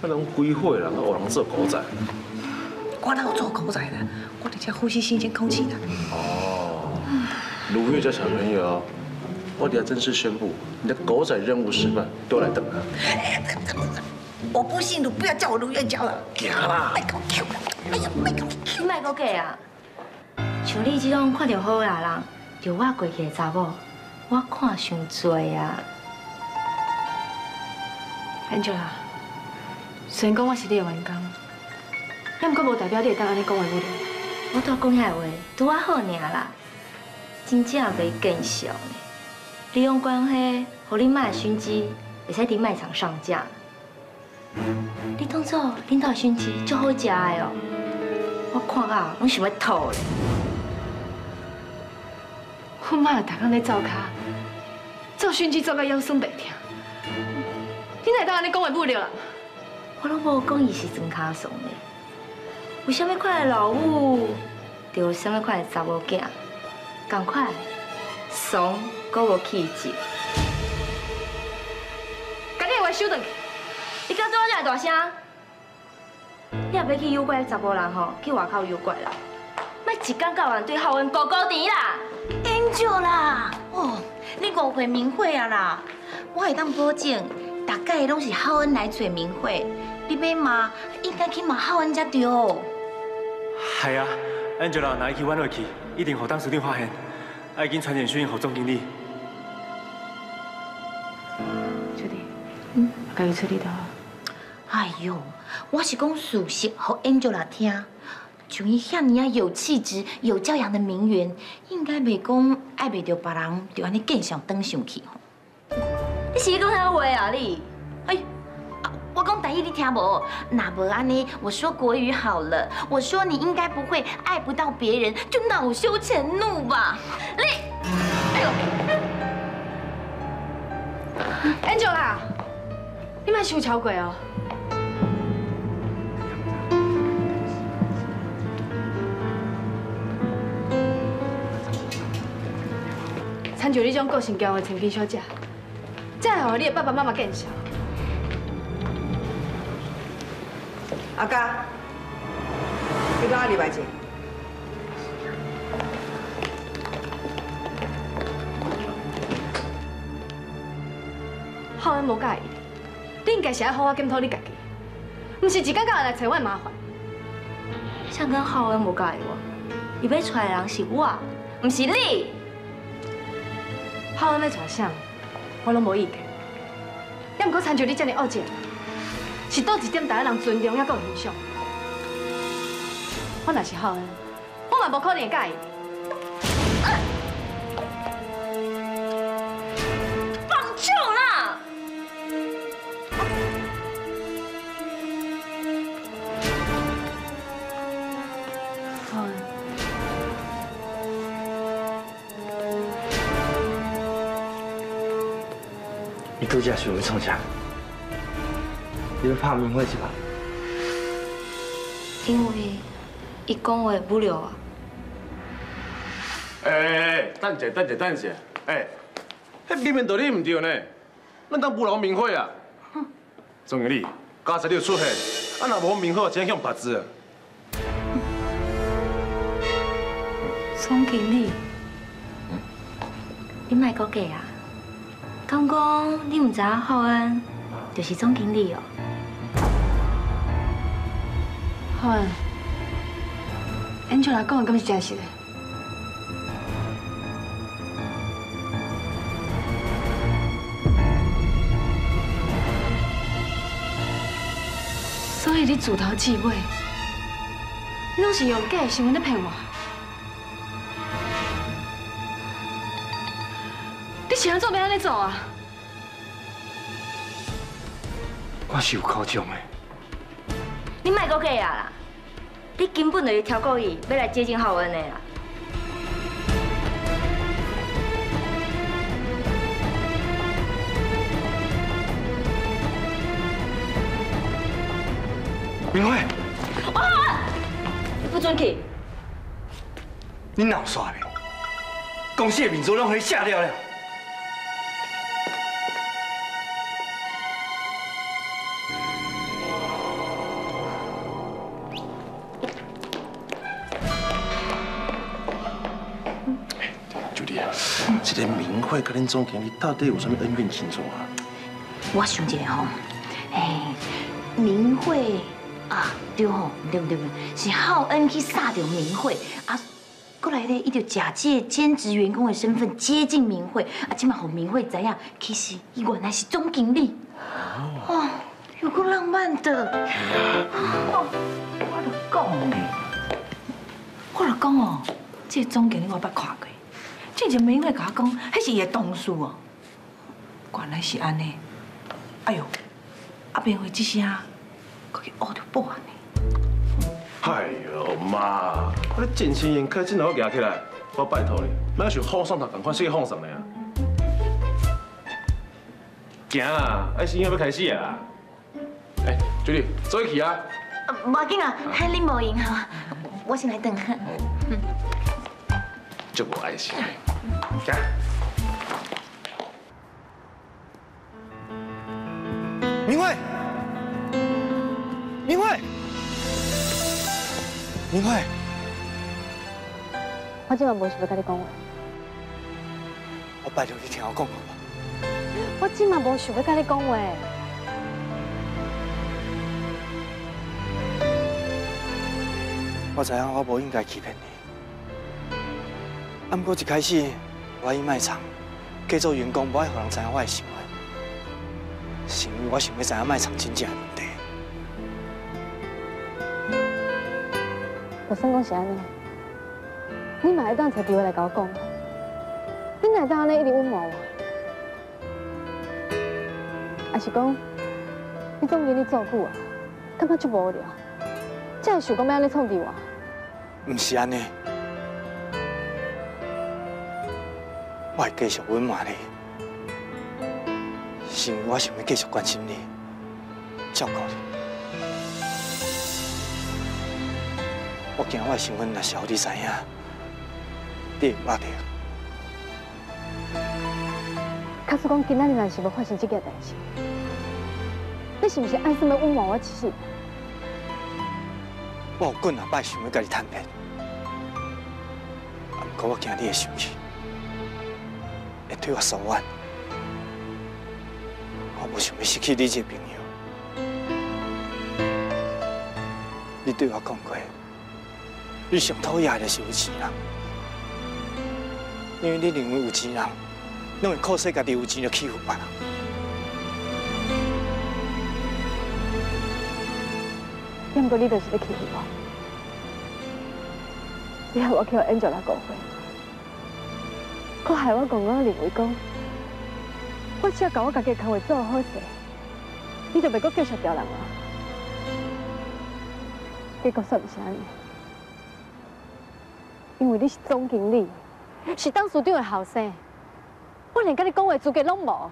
拢几岁人，学人做狗仔。 我哪有做狗仔呢？我在这呼吸新鲜空气呢。 哦，如月家小朋友，我等下正式宣布，你的狗仔任务失败，都来等了。 我不信，你不要叫我如月娇了。 行啦。 别搞 Q 了，哎呀，别搞 Q。 你莫搁假啊！像你这种看到好人，就我过去的查某，我看伤多啊。 Angela， 虽然讲我是你的员工，也毋过无代表你会当安尼讲话不了。 我拄讲遐话，拄啊好尔啦，真正袂见效呢。利用关系，互你买的熏鸡会使伫卖场上架。你当作恁兜熏鸡足好食的哦，我看到拢想要吐咧。 我妈逐工咧灶骹做熏鸡做到腰酸背痛，你哪会当安尼讲话不了啦？ 我拢无讲伊是装卡怂的，有啥物款的老母，就有啥物款的查某囝，同款怂，阁无气质。 把你的话收转去。 你敢对我这么大声？你若要去诱拐查甫人吼，去外口诱拐啦，莫一天到晚对浩恩勾勾甜啦。 Angel 啦，哦，你误会明慧啊啦！我会当保证，大概拢是浩恩来找明慧。你要骂，应该去骂浩恩才对。 系啊 ，Angela 若伊去挽回去，一定互当书长发现，爱紧传简讯互总经理。 小弟，家己处理就好。 哎呦，我是讲事实，互 Angela 听。像伊遐尼啊有气质、有教养的名媛，应该袂讲爱袂着别人，就安尼见上登上去吼。 你是讲啥话啊你？ 哎，我讲台语你听无？那无安尼，我说国语好了。我说你应该不会爱不到别人就恼羞成怒吧？你，哎呦 ，Angela， 你莫伤超过哦。参照你这种个性强的千金小姐，才会互你的爸爸妈妈见笑。 阿嘉，你到哪里拜见？ 浩恩无介意，你应该是要好好检讨你家己，不是一天到晚来找我的麻烦。 谁跟浩恩无介意我？伊要出来的人是我，不是你。 浩恩要带啥，我拢无意见。也毋过参照你这么恶贱，是倒一点大家人尊重也够形象。我若是浩恩，我嘛无可能会介意。 放手啦！ 浩恩， 你拄则想要创啥？你要拍明慧是吧？ 因为伊讲话不了啊。 等一下，迄明明道理唔对呢，咱当不劳明慧啊。总经理，刚才你有出现，啊若无明慧，真向白字。 总经理，你莫搁假啊！刚讲你唔知影浩恩就是总经理哦。 浩恩 ，Angela 讲的敢是真实的？所以你自头至尾，你拢是用假的新闻在骗我。你是安怎要安尼做啊？ 我是有考中的。 你莫搁假啊啦！你根本就是挑故意要来接近浩恩的啦。 明慧， 你不准去！ 你闹煞咧？公司的面子拢互你吓了了。 这个明慧跟恁总经理到底有啥物恩怨情仇啊？ 我想一下吼，明慧啊，对吼，对，是浩恩去杀掉明慧啊。 过来咧，伊就假借兼职员工的身份接近明慧，啊，即马互明慧知影，其实伊原来是总经理。哦，有够浪漫的。我就讲咧，这个总经理我捌看过，之前明慧甲我讲，迄是伊的同事哦。原来是安尼。哎呦，啊，明慧这声，可去学着报呢。 哎呦妈！我咧真心眼开，真好行起来。我拜托你，莫像放送头同款说放送的啊！行啦，爱新要开始啊！朱莉，走去啊！ 无要紧啊，喊恁无闲哈，我先来等。 足无爱心。行。 明慧，明慧。 明慧， 我今晚无想要跟你讲话。 我拜托你听我讲好无？ 我今晚无想要跟你讲话。 我知影我无应该欺骗你，啊，不过一开始我以卖场假做员工，无爱互人知影我的想法，是因为我想要知影卖场真正的问题。 就算讲是安尼，你嘛会当找机会来甲我讲，你哪会当安尼一直隐瞒我？还是讲，你总经理做久啊，感觉足无聊，才会想讲要安尼创治我？ 唔是安尼，我会继续隐瞒你，是因为我想要继续关心你，照顾你。 我惊我的身份若是互你知影，你会捌着。 假使讲今仔日若是无发生这件代志，你是不是暗算要隐瞒我一世？ 我有几啊摆想要甲你坦白，啊，不过我惊你会生气，会对我疏远。我无想要失去你这个朋友。你对我讲过。 你上讨厌的就是有钱人，因为你认为有钱人拢会靠说家己有钱就欺负别人。 要不过你就是在欺负我，你害我去互 Angela 误会，佮害我戆认为讲，我只要甲我家己的工作做好势，你就袂佮继续刁人啊。结果煞唔是安尼。 因为你是总经理，是董事长的后生，我连跟你讲话资格拢无。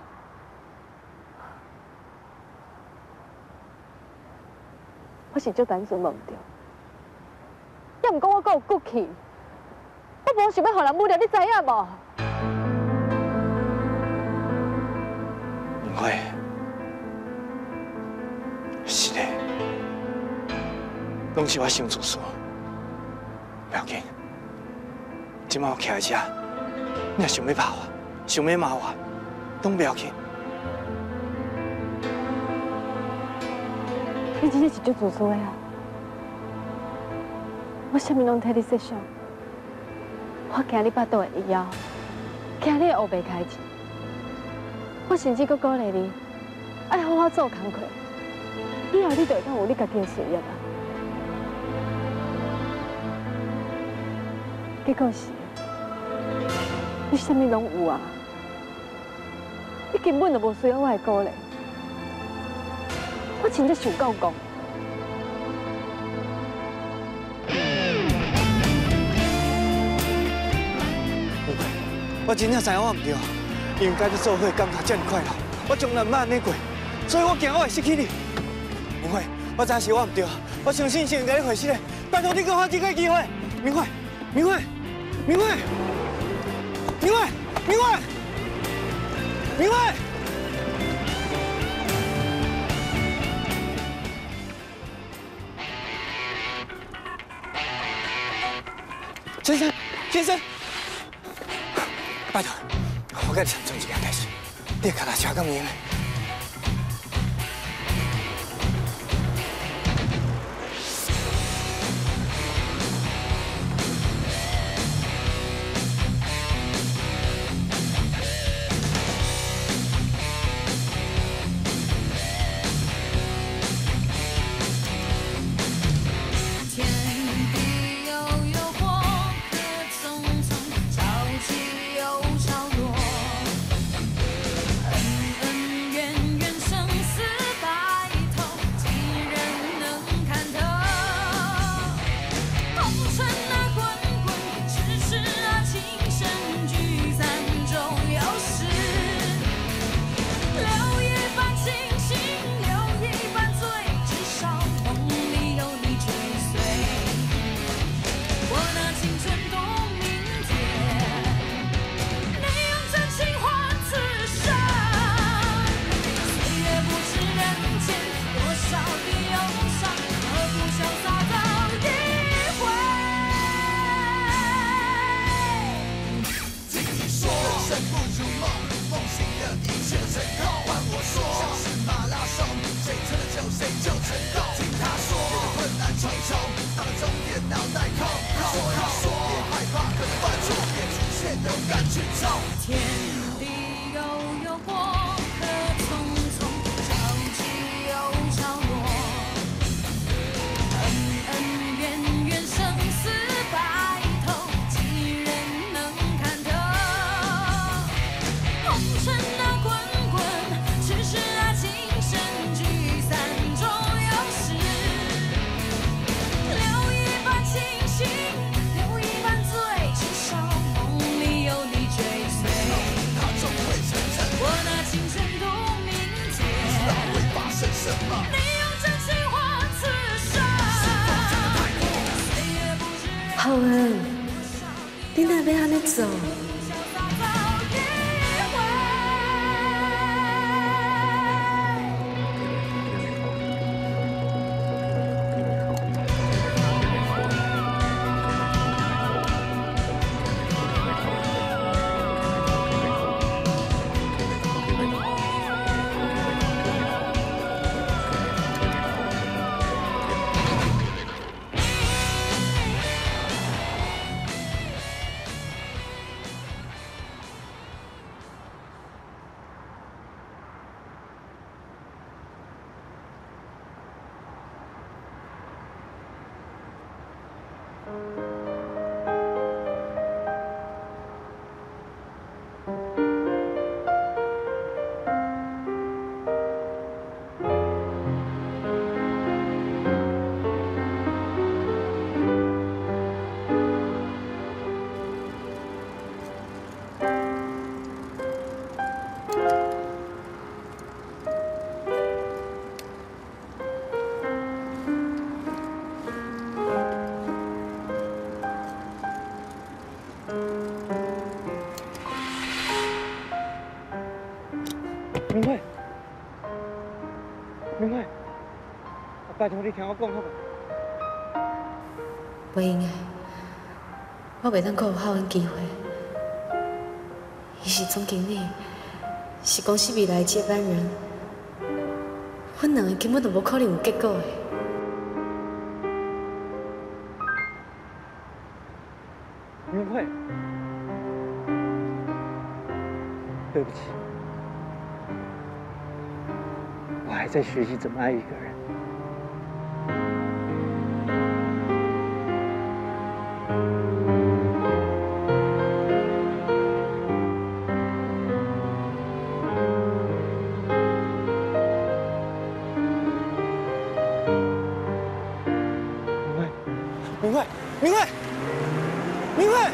我是足单纯，无唔对。要唔讲我够有骨气，我无想要互人侮辱，你知影无？ 明慧，是的，拢是我先做错，不要紧。 今晚我徛在这，你若想要拍我，想要骂我，拢不要紧。 你真正是足自私的啊！我啥物拢替你设想，我惊你巴肚会枵，惊你会学袂开钱。我甚至佫鼓励你，爱好好做工课，以后你就会当有你家己的事业啊。结果是。 你啥物拢有啊！你根本就无需要我的鼓励，我真正受够讲。 我真正知影我唔对，因为甲你做伙感觉这么快乐，我从来唔捌安尼过，所以我惊我会失去你。明慧，我知是我唔对，我相信是应该你回事的，拜托你给我一个机会。明慧，明慧，明慧。 明慧，明慧，明慧！先生，先生，拜托， 甲你先做一件代志，你脚踏车敢明？ 浩恩，你哪要安尼做？ 明慧，明慧，拜托你听我讲好无？ 不应该，我袂当阁有好运机会。伊是总经理，是公司未来的接班人，阮两个根本就无可能有结果的。 明慧，对不起。我还在学习怎么爱一个人。明慧，明慧，明慧。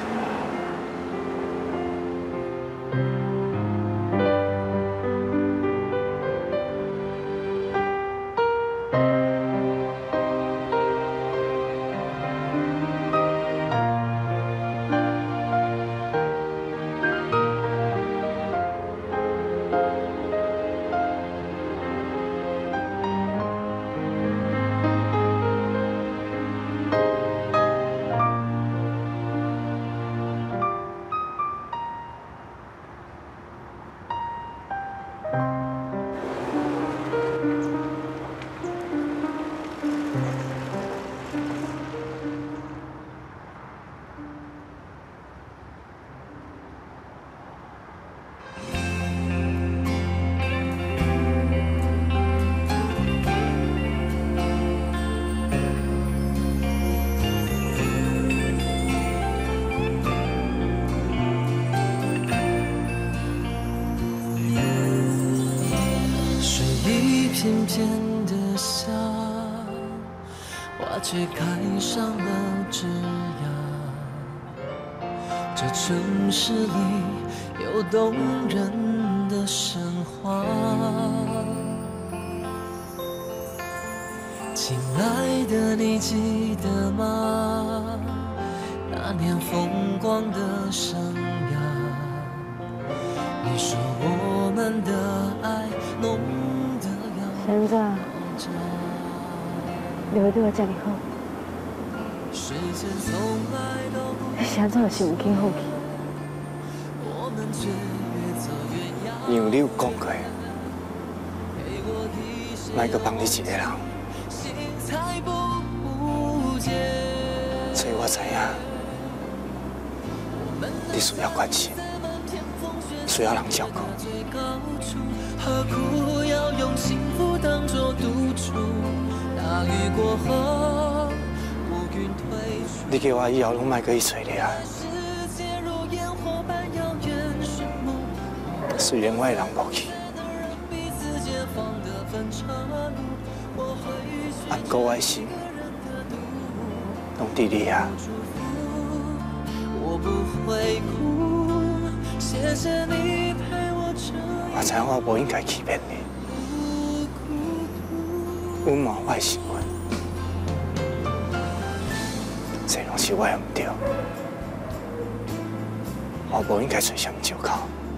一片片的香，花却开上了枝桠。这城市里有动人的神话。亲爱的，你记得吗？那年风光的生涯，你说我们的爱浓得要现在留对我这么好， 时间从来都不你现在是唔肯放弃？ 我们却越走越遥因为你有讲过，莫阁放你一个人。 才不见。 所以我知影，你需要关心，需要人照顾。 何苦要用幸福当作赌注？大雨过后，乌云退去。 你叫我以后拢莫阁去找你啊。虽然我的人无去，啊，不过我的心拢伫你啊。 我不会哭，谢谢你陪我这我知影我无应该欺骗你，隐瞒我的身份，这拢是我的唔对，我无应该找什么借口。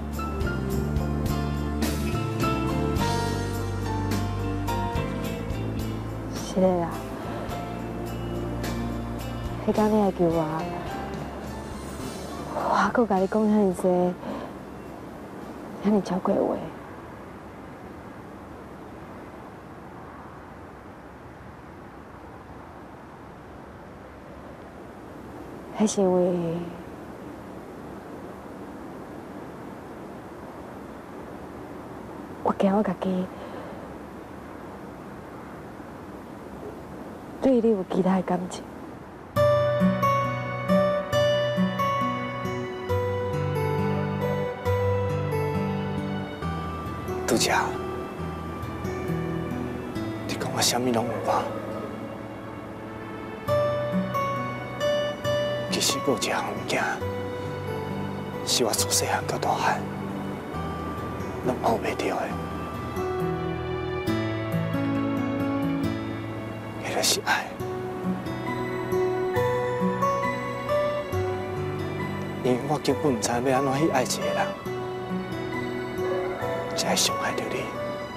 是的啦，迄天你来救我，我阁甲你讲遐尼济，遐尼超过的话。迄是因为我惊我家己对你有其他的感情。 拄则，你讲我啥物拢有吧？其实有一项物件，是我自细汉到大汉拢学袂到的，迄就是爱。因为我根本唔知要安怎去爱一个人，才会伤害到你。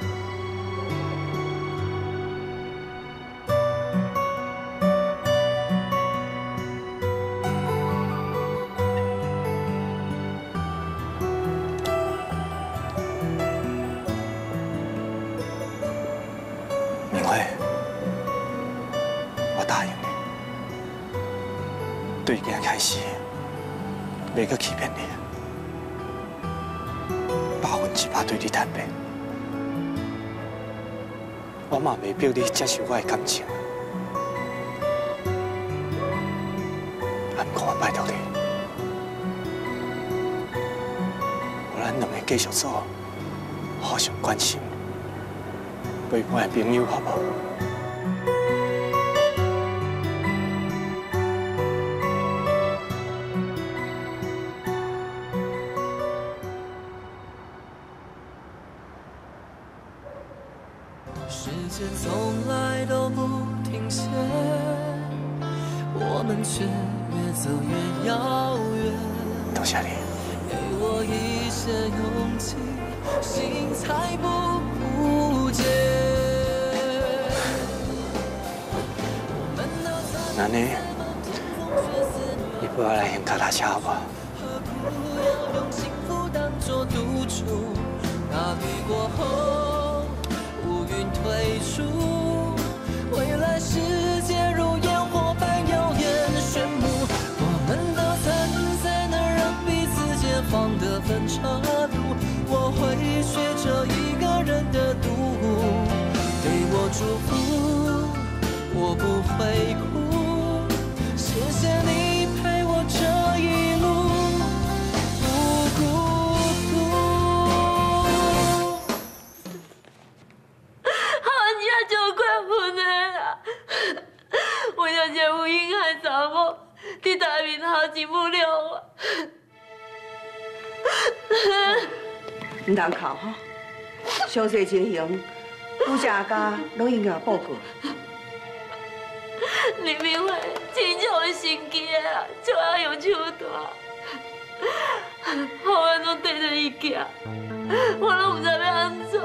明慧，我答应你，对今仔开始，袂阁欺骗你，100%对你坦白。我嘛袂逼你接受我的感情，啊，不过我拜托你，咱两个继续做互相关心、陪伴的朋友，好不好？ 时间从来都不停歇，我们却越走越遥远。 多谢你。 给我一些勇气，心才不枯竭。 那呢？你不要来用脚踏车好不好？ 何苦要用幸福当作赌注？大雨过后，乌云退出，未来世界如烟火般耀眼炫目。我们都曾在那让彼此解放的分岔路，我会学着一个人的度过。给我祝福，我不会哭，谢谢你陪我这一路。不孤独。 有英汉查某伫台面头一不了啊！ 唔通哭吼，详细情形，拄只阿家拢应该报告。 林明慧真正会生气啊，就要用手段，后来拢跟着伊行，我拢唔知要安怎。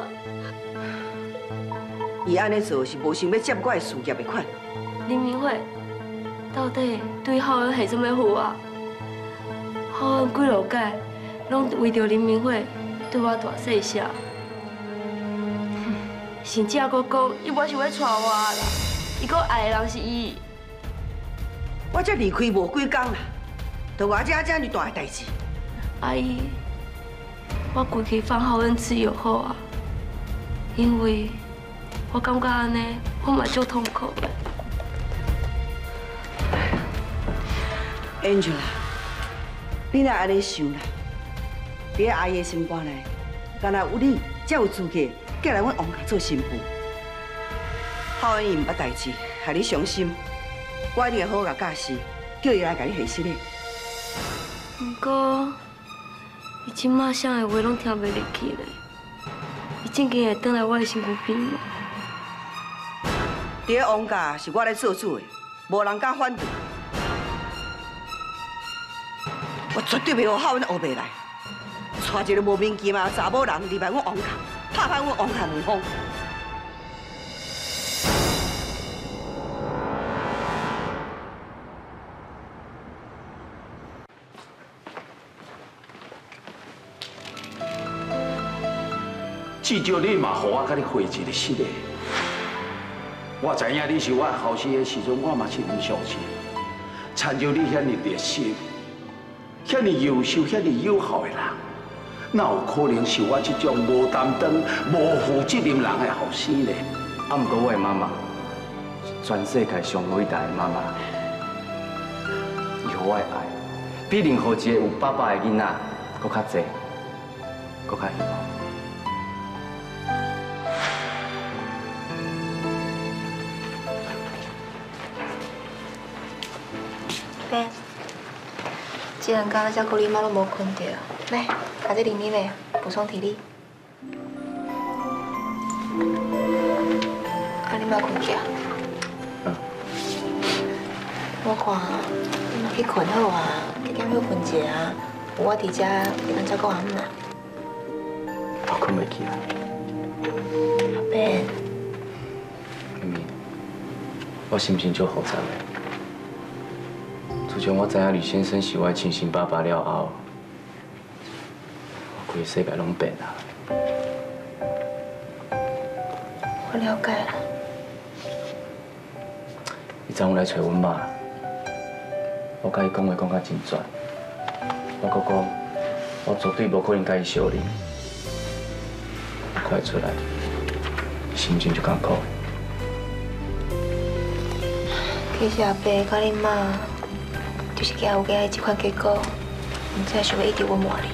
伊安尼做是无想要接我的事业的款。 林明慧到底对浩恩下什么负啊？浩恩几落届拢为着林明慧对我大细声，甚至还佫讲伊我是要娶我啦，伊佫爱的人是伊。 我才离开无几工啦，就我这尔大的代志。 阿姨，我规气放浩恩自由好啊，因为我感觉安尼我嘛足痛苦的。 Angela， 你若安尼想啦，伫阿姨的心肝内，敢若有你才有资格嫁来阮王家做新妇。浩恩伊毋捌代志，害你伤心，我一定会好好甲教示，叫伊来甲你下息的。 不过，伊即马啥的话拢听袂入去咧，伊正经会转来我的身躯边吗？ 伫咧王家是我咧做主的，无人敢反对。我绝对袂让浩恩学袂来，带一个无面子嘛查某人入来阮王家，拍歹阮王家门风。 至少你嘛，互我甲你回一个信的。我知影你是我后生的时阵，我嘛是唔相信。参照你遐尼热心、遐尼优秀、遐尼有效的人，哪有可能是我这种无担当、无负责任人的后生呢？ 啊，不过我的妈妈是全世界上伟大的妈妈，伊予我的爱，比任何一个有爸爸的囡仔搁较济，搁较希望。 Ben，既然刚刚只狗狸猫都无困着，来，把这淋淋嘞，补充体力。啊，你莫困觉。我看你莫去困好啊，加减休困一下啊。我伫遮会当照顾阿姆啦。 我困袂起啊。 Ben， 咪咪，我心情足复杂的。自从我知影吕先生是我的亲生爸爸了后，我规个世界拢变啊。 我了解了。 伊昨昏来找阮妈，我甲伊讲话讲甲真绝，我阁讲我绝对无可能甲伊相认。看会出来，心情就艰苦。 其实阿伯甲恁妈。就是惊有惊这款结果，唔知想要一直隐瞒你。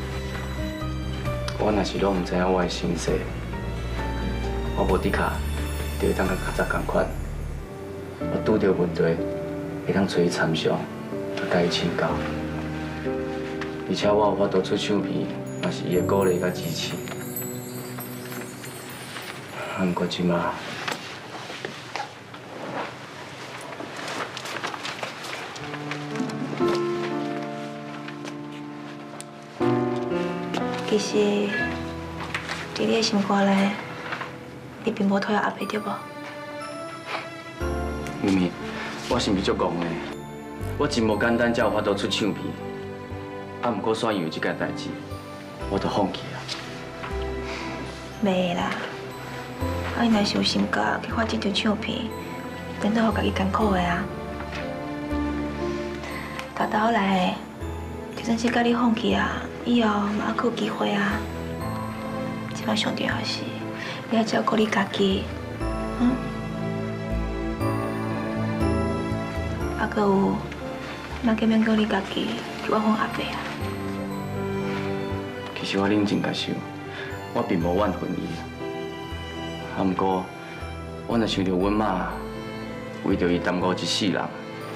我若是拢唔知影我的心事，我无伫卡，就会当甲较早同款。我拄到问题，会当找伊参详，甲伊请教。而且我有法度出唱片，嘛是伊的鼓励甲支持。不过即马。 其实，伫你的心肝内，你并无讨厌阿伯对无？ 咪咪，我是毋是足戆的？我真无简单才有法度出唱片，啊，毋过煞因为这件代志，我就放弃啊。 袂啦，啊，你若是有心肝去发这张唱片，等到互家己艰苦的啊。到头来，就算是甲你放弃啊。以后嘛，还有机会啊！即摆上重要是，你要照顾你家己，啊，搁有，莫计免讲你家己去我哄阿伯啊。 其实我冷静接受，我并无怨恨伊，啊，不过我若想着阮妈为着伊耽误一世人，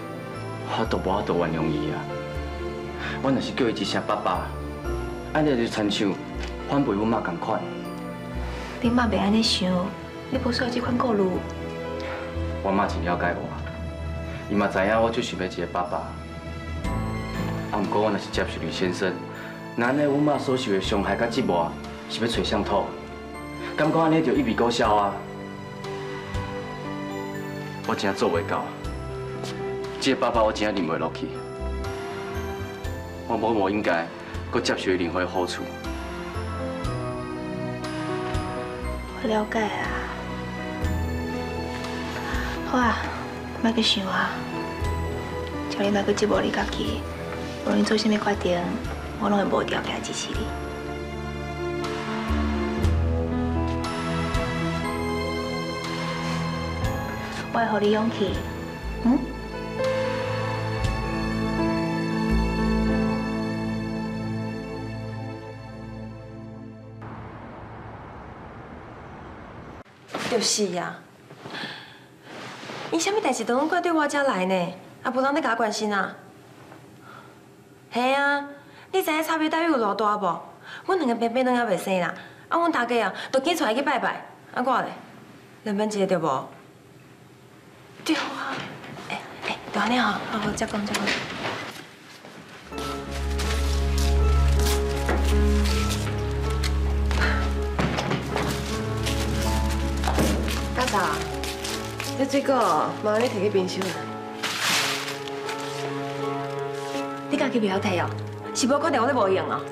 我都无法度原谅伊啊！我若是叫伊一声爸爸，安尼就亲像反背阮妈同款。 你妈袂安尼想，你无需要这款顾虑。 我妈真了解我，伊嘛知影我最想要一个爸爸。啊，不过我若是接受吕先生，那安尼阮妈所受的伤害甲折磨，是要找谁讨？感觉安尼就一笔勾销啊！我真做袂到，这个爸爸我真忍袂落去。我无应该搁接受任何好处。 我了解啊。好啊，莫去想啊，叫你莫去折磨你家己。无论你做啥物决定，我拢会无条件支持你。我会给你勇气， 就是呀。伊啥物代志都拢怪对我遮来呢？也无人咧甲我关心啊。嘿啊，你知影差别待遇有偌大无？阮两个平平拢还袂生啦，啊，阮大家啊，都紧出来去拜拜，啊，我咧，两边一个对无？对啊，就安尼吼，好，再讲。大嫂，这水果麻烦你摕去冰箱啦。你家己袂晓摕哦，是无看到我咧无用哦。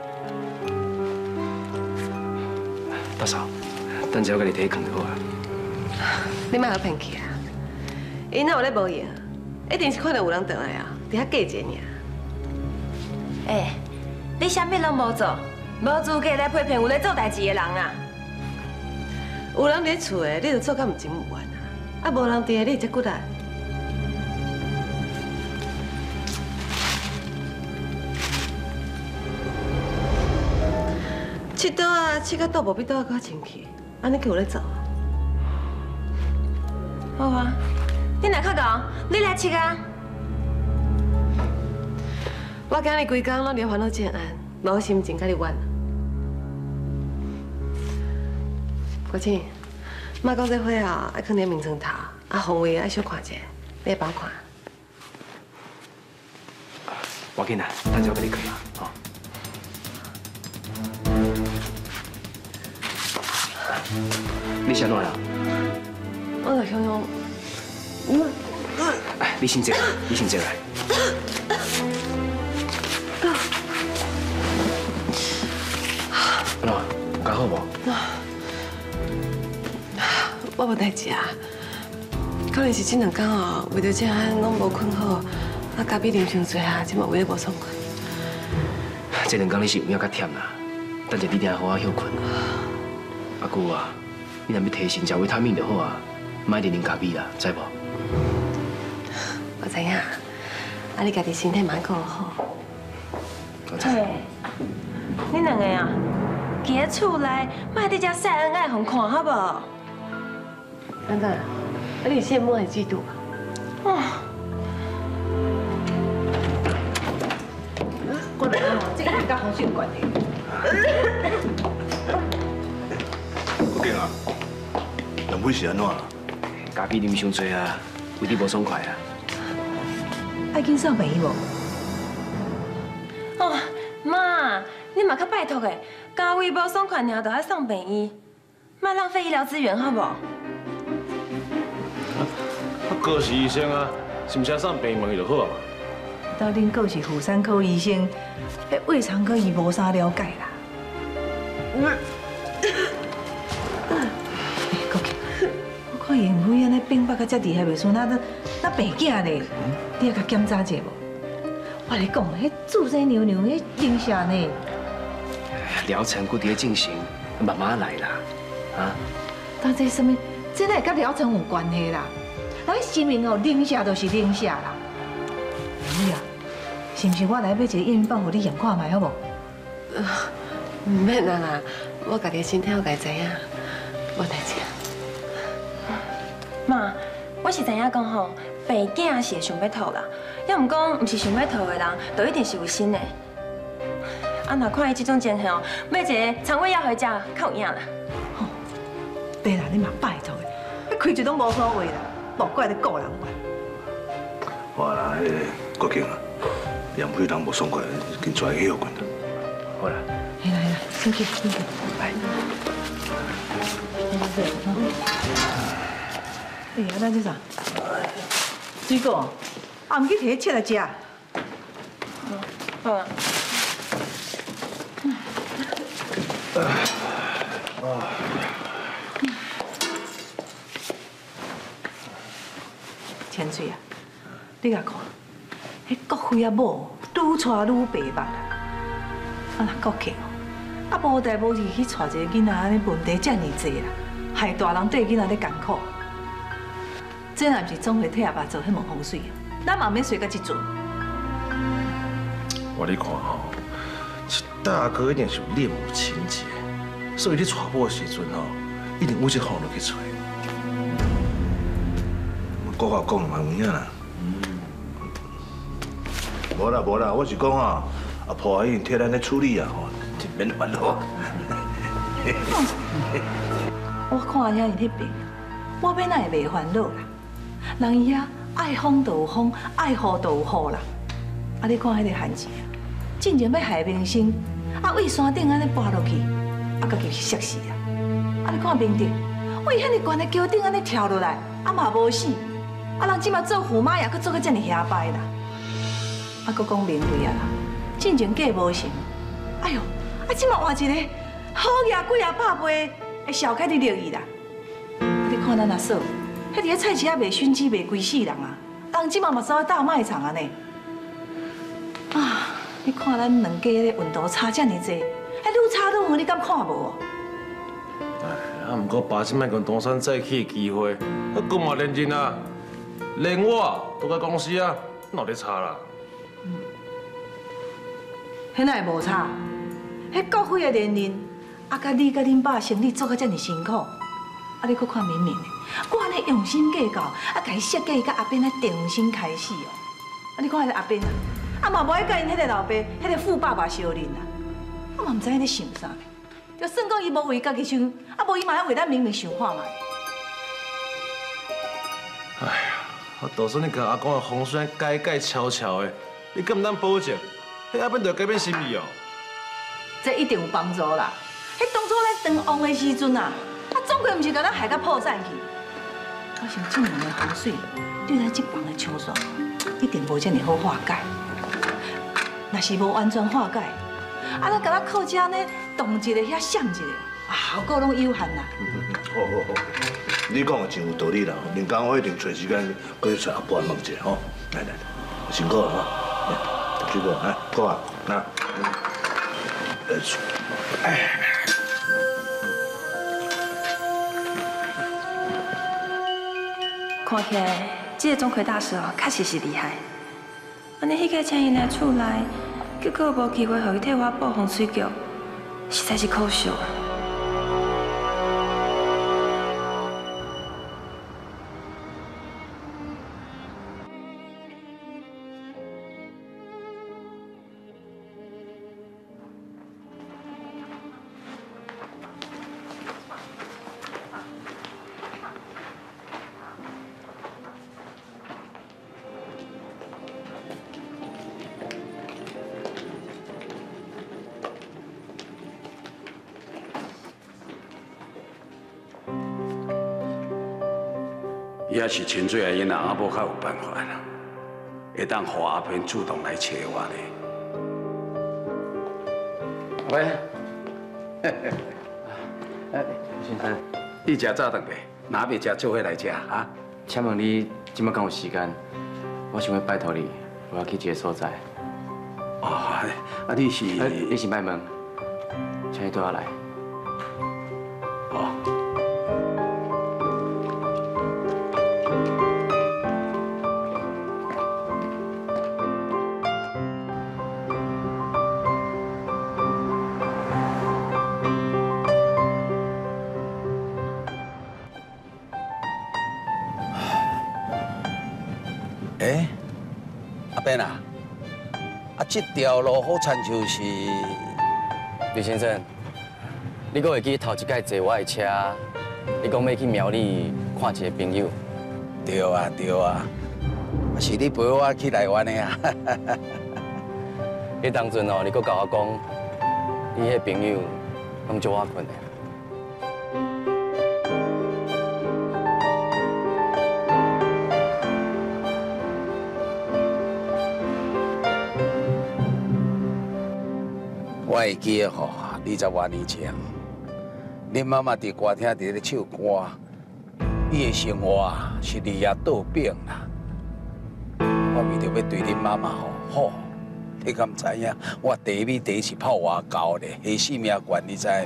大嫂，等下我甲你摕去放就好啊。 你莫互骗去啊！伊若有咧无用，一定是看到有人倒来啊，伫遐过节尔。你啥物拢无做，无资格来批评有咧做代志的人啊！有人伫厝诶，你就做甲毋情不愿啊！啊，无人伫诶，你这骨力。佚佗啊，佚到倒无比倒啊，搁清气，安尼叫有咧做？好啊，你若较戆，你来佚啊！我今日规工拢伫烦恼这案，无心情甲你怨。国庆，妈讲这花啊，爱放伫眠床头，啊，风味爱小看者，你会包看。 我紧啊，等下我甲你开啊，吼。你啥乱啊？ 我就想想， 你先坐，你先坐来。安怎？有搞好无？ 我无代志啊，可能是这两天哦，为着这案拢无困好，啊，隔壁啉伤多啊，即嘛有咧无爽快。 这两天你是有影较忝啦，等下你定好好休困。阿姑啊，你若要提神食维他命就好啊，莫一直啉咖啡啦，知无？ 我知影，啊，你家己身体蛮顾好。 我知。 你两个啊，徛喺厝内，莫伫遮晒恩爱互看，好无？等等，你羡慕还是嫉妒啊？我来哦，这个是甲风水有关系。 国敬啊，两位是安怎？ 咖啡啉伤多啊，有啲无爽快啊。 爱紧送病医无？ 哦，妈，你嘛较拜托的，家位无爽快尔，就爱送病医，莫浪费医疗资源，好无？ 高是医生啊，是毋是送病问伊就好啊嘛？ 到恁阁是妇产科医生，迄胃肠科伊无啥了解啦。国庆，我看妍辉安尼病发到遮厉害袂顺，那病囝咧，你也甲检查者无？我咧讲，迄注生娘娘迄影响呢？ 疗程搁伫咧进行，慢慢来啦，啊？ 但这什么，这哪会甲疗程有关系啦？咱心灵哦，零下就是零下啦。你啊，是毋是我来买一个验孕棒，互你验看卖好无？ 唔免啦，我家己身体我家知影，无代志。妈，我是知影讲吼， 爸囝是会想要讨啦，要唔讲唔是想要讨的人，就一定是有心的。啊，若看伊这种情形，买一个肠胃药回家较有影啦。 爸啦，你嘛拜托的，你开一拢无所谓啦，莫怪你个人玩。 好啦，郭景啊，杨飞人无爽快，紧出来休困啦。好啦。 来来来，进去进去。来。哎呀，咱这啥？水果，啊，唔去摕切来食。 好啊。 千水啊，你甲看，迄国辉啊某愈娶愈白目啦。啊，若国客哦，啊无代无志去娶一个囡仔，安尼问题遮尔济啦，害大人对囡仔咧艰苦。这若毋是总会替阿爸做迄门风水，咱嘛免随到即阵。 我你看吼，大哥一定是有恋母情节，所以你娶某的时阵吼，一定有一方落去找。 国话讲嘛有影啦。无啦无啦，我是讲吼，阿婆已经替咱咧处理啊，吼，免烦恼。 我看遐伊迄边，我要哪会袂烦恼啦？人伊遐爱风就有风，爱雨就有雨啦。啊，你看迄个汉子啊，进前要害明星，啊，为山顶安尼爬落去，啊，家己摔死啊！啊，你看明德，为遐尼悬的桥顶安尼跳落来，啊嘛无死，啊，人即马做驸马爷，佫做到遮尔下摆啦。啊，佫讲明慧啊啦，进前嫁无成，哎呦，啊，即马换一个好爷贵啊拍背的小开伫落去啦。啊，你看咱阿嫂，迄伫个菜市仔卖熏鸡卖规世人啊，人即马嘛走去大卖场安尼。啊，你看咱两家咧运道差遮尔济，还愈差愈远，你敢看无？ 哎，啊，不过爸即摆跟东山再起的机会，啊，佫嘛连人啊，连我都在公司啊，哪有咧差啦？ 迄哪会无差？迄国会的连任，啊，甲你甲恁爸生意做甲遮尔辛苦，啊，你佫看明明的，我安尼用心计较，啊，甲伊设计甲阿扁咧重新开始哦。啊，你看迄个阿扁啊，啊嘛无爱甲因迄个老爸、迄个富爸爸相认啊，啊嘛毋知影咧想啥。就算讲伊无为家己想，啊无伊嘛要为咱明明想看嘛。 哎呀，我就算你甲阿公的风水改改悄悄的，你敢毋通保证？迄阿扁就改变心意哦。 这一定有帮助啦！迄当初咱当王的时阵啊，啊总归毋是甲咱害甲破产去。我想这两个风水对咱这房的墙线一定无这么好化解。若是无完全化解，啊咱甲咱靠遮呢动一个遐闪一个，啊效果拢有限啦。 好好好，你讲的真有道理啦，林刚我一定找时间过去找阿婆问一下吼。来来，辛苦了哈。水果啊，够啊，那。哎。 看起来，这个钟馗大师哦，确实是厉害。安尼，迄个请伊来厝内，结果无机会互伊替我报风水局，实在是可惜啊。 也是亲嘴的囡仔阿母较有办法啦，会当互阿扁主动来找我咧。喂，先生，你食早顿未？若未食，做伙来食啊？ 请问你今麦敢有时间？我想要拜托你，我要去一个所在。 哦，啊，你是？ 你是卖问，请你对我来。 哦。 边啊，这条路好亲像是吕先生，你阁会记头一摆坐我的车，你讲要去苗栗看一个朋友。 对啊，是你陪我去台湾的啊。 迄当阵哦，你阁甲我讲，你迄朋友拢足我困的。 我会记得吼，20多年前，恁妈妈伫歌厅伫咧唱歌，伊的生活是离家倒饼啦。我为着要对恁妈妈好，你敢知影？我第一味茶是泡外交咧，下性命悬，你知？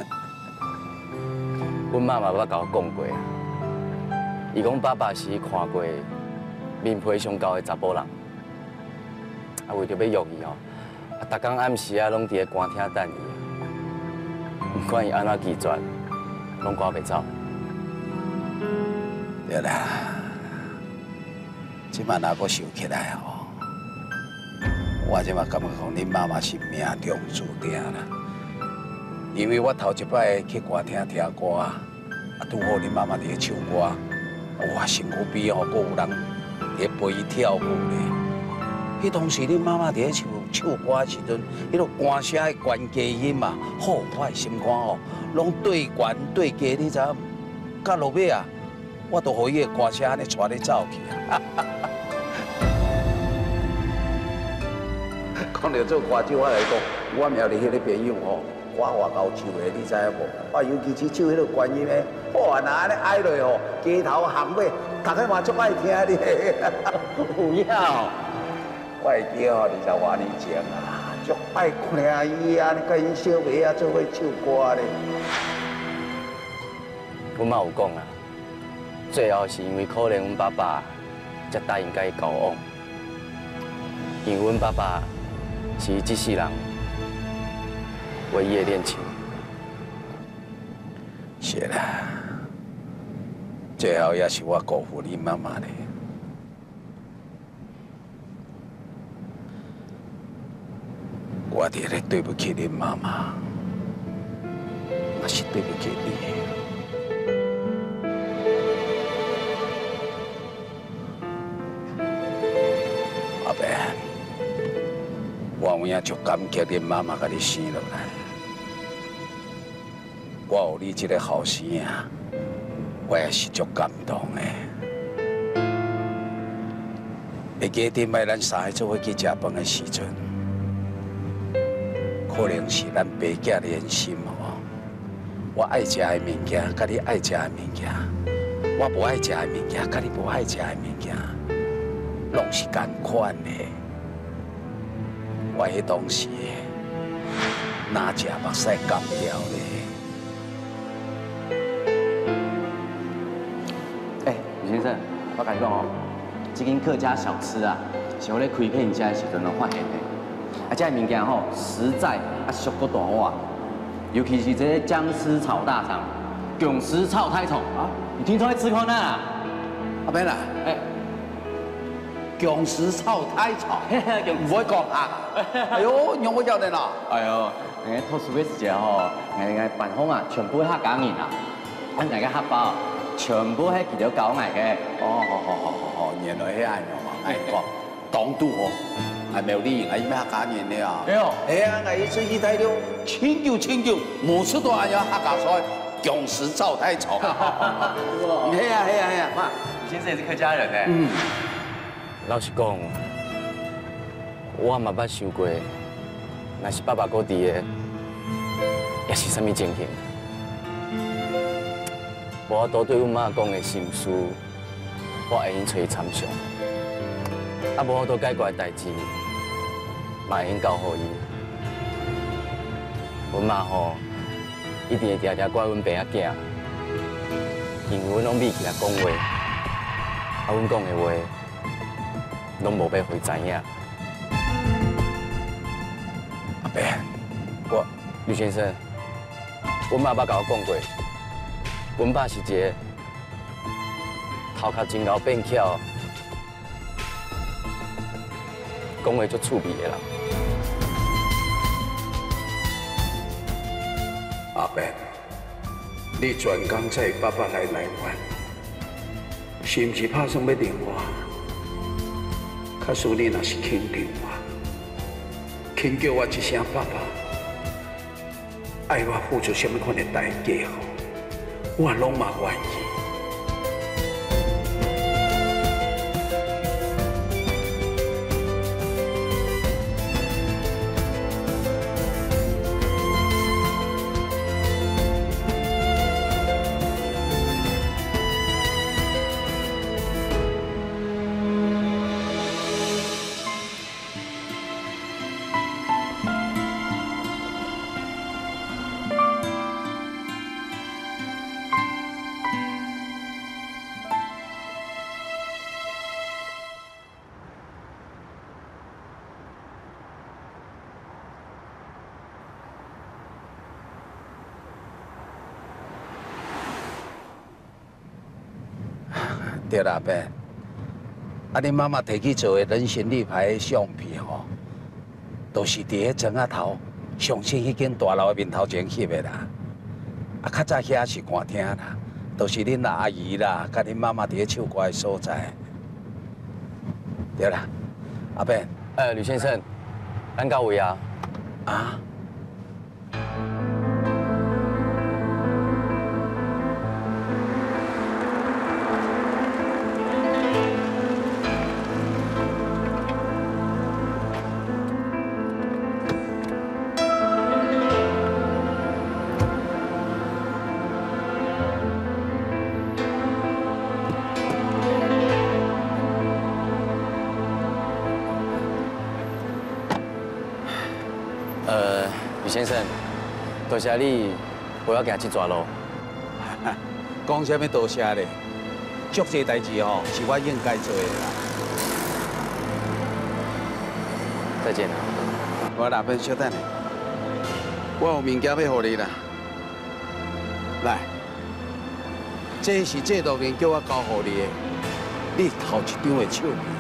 阮妈妈捌甲我讲过，伊讲爸爸是看过面皮上高的查甫人，为着要约伊吼。逐工暗时啊，拢伫咧歌厅等伊。不管伊安怎拒绝，拢赶袂走。 对啦，即摆若阁想起来吼，我即摆感觉讲恁妈妈是命中注定啦。因为我头一摆去歌厅听歌，拄好恁妈妈伫咧唱歌，哇，身躯边吼，阁有人伫陪伊跳舞咧。迄当时恁妈妈伫咧唱歌的时阵，迄个歌声的关低音嘛，好，我的心肝吼，拢对悬对低，你知影？到落尾啊，我都互伊的歌声安尼带咧走去啊！讲到做歌手，我来讲，我苗栗迄个朋友吼，我外交唱的，你知影无？我尤其是唱迄个观音的，哇，那安尼爱落吼，街头巷尾，大家嘛足爱听哩。有影。我会记吼，20多年前啊，足爱看伊啊，甲因小妹啊做伙唱歌咧。 阮妈有讲啊，最后是因为可怜阮爸爸，才答应甲伊交往。因为阮爸爸是伊这世人唯一的恋情。 是啦，最后也是我辜负你妈妈咧。我伫咧对不起恁妈妈，也是对不起你。阿伯，我有影足感激恁妈妈甲你生落来，我有你这个后生啊，我也是足感动的。会记顶摆咱三个做伙去食饭的时阵。可能是咱爸囝连心哦。我爱食的物件，甲你爱食的物件；我无爱食的物件，甲你无爱食的物件，拢是同款的。我迄当时哪食目屎干掉咧？ 吕先生，我甲你讲哦，这间客家小吃啊，是我咧开片家的时阵发现的。这物件吼实在俗搁大碗，尤其是这个姜丝炒大肠、芎实炒太虫啊，你听说会吃看呐？ 阿伯啦，芎实炒太炒，唔会讲啊！哎呦，让我晓得啦！ 哎呦，特殊的时节吼，办方啊，全部客家人啊，咱大家客包全部迄几条狗爱嘅。 哦，原来迄样嘛，哎讲当都哦。还没有利用，还咩客家人了？哎呦，哎呀，我一出去睇到清旧，每次都还有客家菜，芎实炒太炒。系啊， 妈，你先生也是客家人呢。老实讲，我嘛捌想过，若是爸爸搁伫的，也是啥物情形？我都对阮妈讲的心事，我会用找伊参详。啊，无我都解决的代志。嘛会用交互伊，阮妈吼一定会常常怪阮爸仔囝，因为阮拢秘起来讲话，啊，阮讲的话拢无要互伊知影。 阿伯， 吕先生，阮妈捌甲我讲过，阮爸是一个头壳真够变巧。 讲话足趣味的人。 阿伯，你专工载爸爸来台湾，是毋是打算要另我？假使你若是肯定我，肯叫我一声爸爸，爱我付出什么款的代价，我拢嘛愿意。 对啦，伯，啊，恁妈妈摕去做的人形立牌的相片吼，都是伫迄庄仔头上新迄间大楼的面头前翕的啦。啊，较早遐是歌厅啦，都是恁阿姨啦，甲恁妈妈伫咧唱歌的所在。对啦，阿伯， 吕先生，咱到位啊？ 啊？ 吕先生，多谢你陪我行这段路。 讲什么多谢咧？足济代志吼，是我应该做的啦。 再见啦。 我那边稍等下，我有物件要互你啦。来，这是制度员叫我交互你的，你头一张的手机。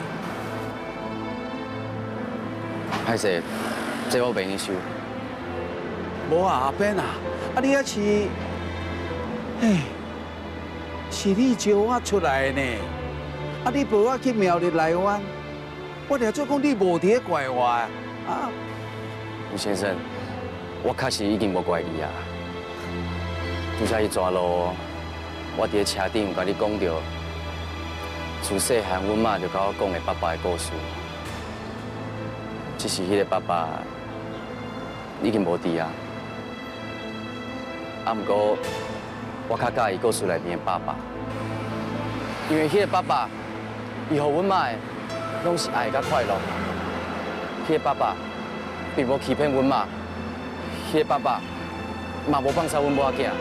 歹势，这我袂用收。 无啊，阿扁啊，啊你还是，嘿，是你招我出来的呢。啊你陪我去苗栗台湾，我了做讲你无伫咧怪我啊。啊， 吕先生，我确实已经无怪你啊。拄则迄段路，我伫咧车顶甲你讲着，自细汉阮妈就甲我讲的爸爸的故事。只是迄个爸爸已经无伫啊。 啊，不过我较介意故事内面的爸爸，因为迄个爸爸，伊互阮妈的拢是爱甲快乐。迄个爸爸并无欺骗阮妈，迄个爸爸嘛无放杀阮母仔囝，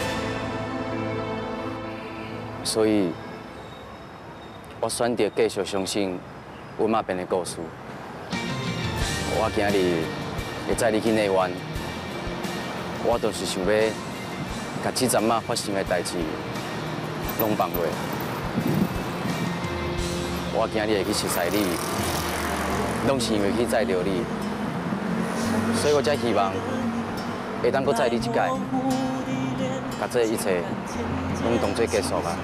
所以我选择继续相信阮妈编的故事。我今日会载你去内湾，我就是想要。 把这阵仔发生的代志拢放落，我今日会去熟悉你，拢是因为去载着你，所以我才希望会当搁载你一届，把这一切拢当作结束啊。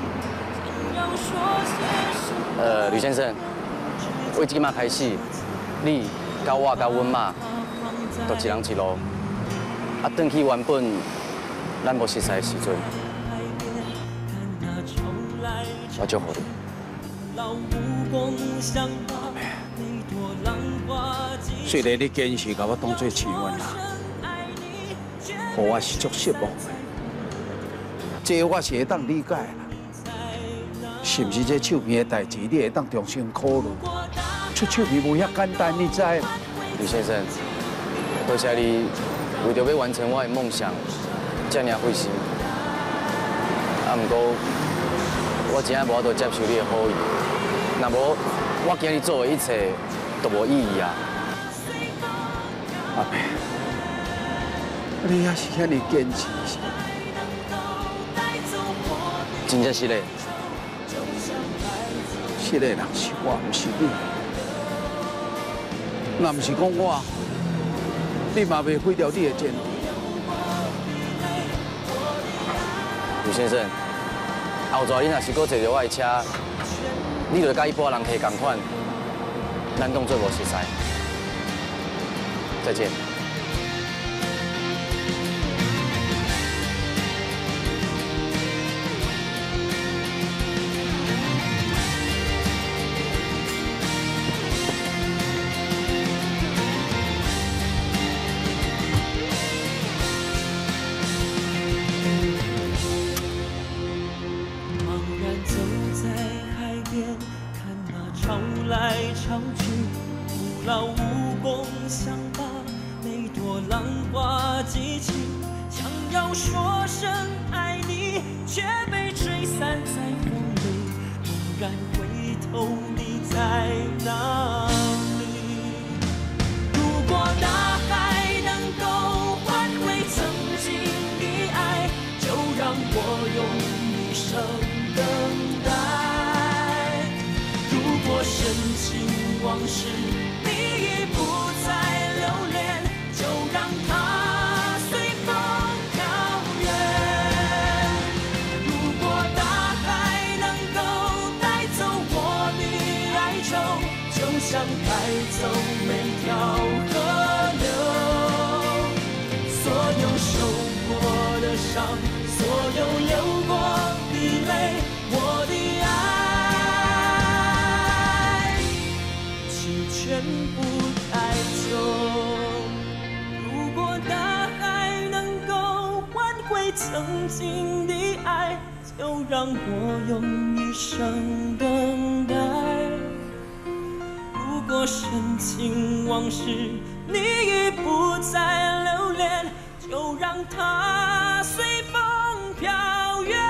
吕先生，为即马开始，你甲我甲阮妈，都一人一路，啊，转去原本。 咱无熟悉的时阵，我祝福你。 虽然你坚持把我当作试验啦，互我是足失望的。这我是会当理解啦，是毋是这手边的代志，你会当重新考虑？出手边无遐简单，你知？ 吕先生，多谢你为着要完成我的梦想。 这尔费心，啊，不过我真正无法度接受你的好意，若无我今日做的一切都无意义啊！ 阿伯，你也是遐尼坚持， 真正是嘞， 这个人是我，不是你。 若唔是讲我，你嘛袂毁掉你的前途。 吴先生，后座你若是搁坐着我的车，你就甲一般人客同款，咱当做无熟识。再见。 曾经的爱，就让我用一生等待。如果深情往事你已不再留恋，就让它随风飘远。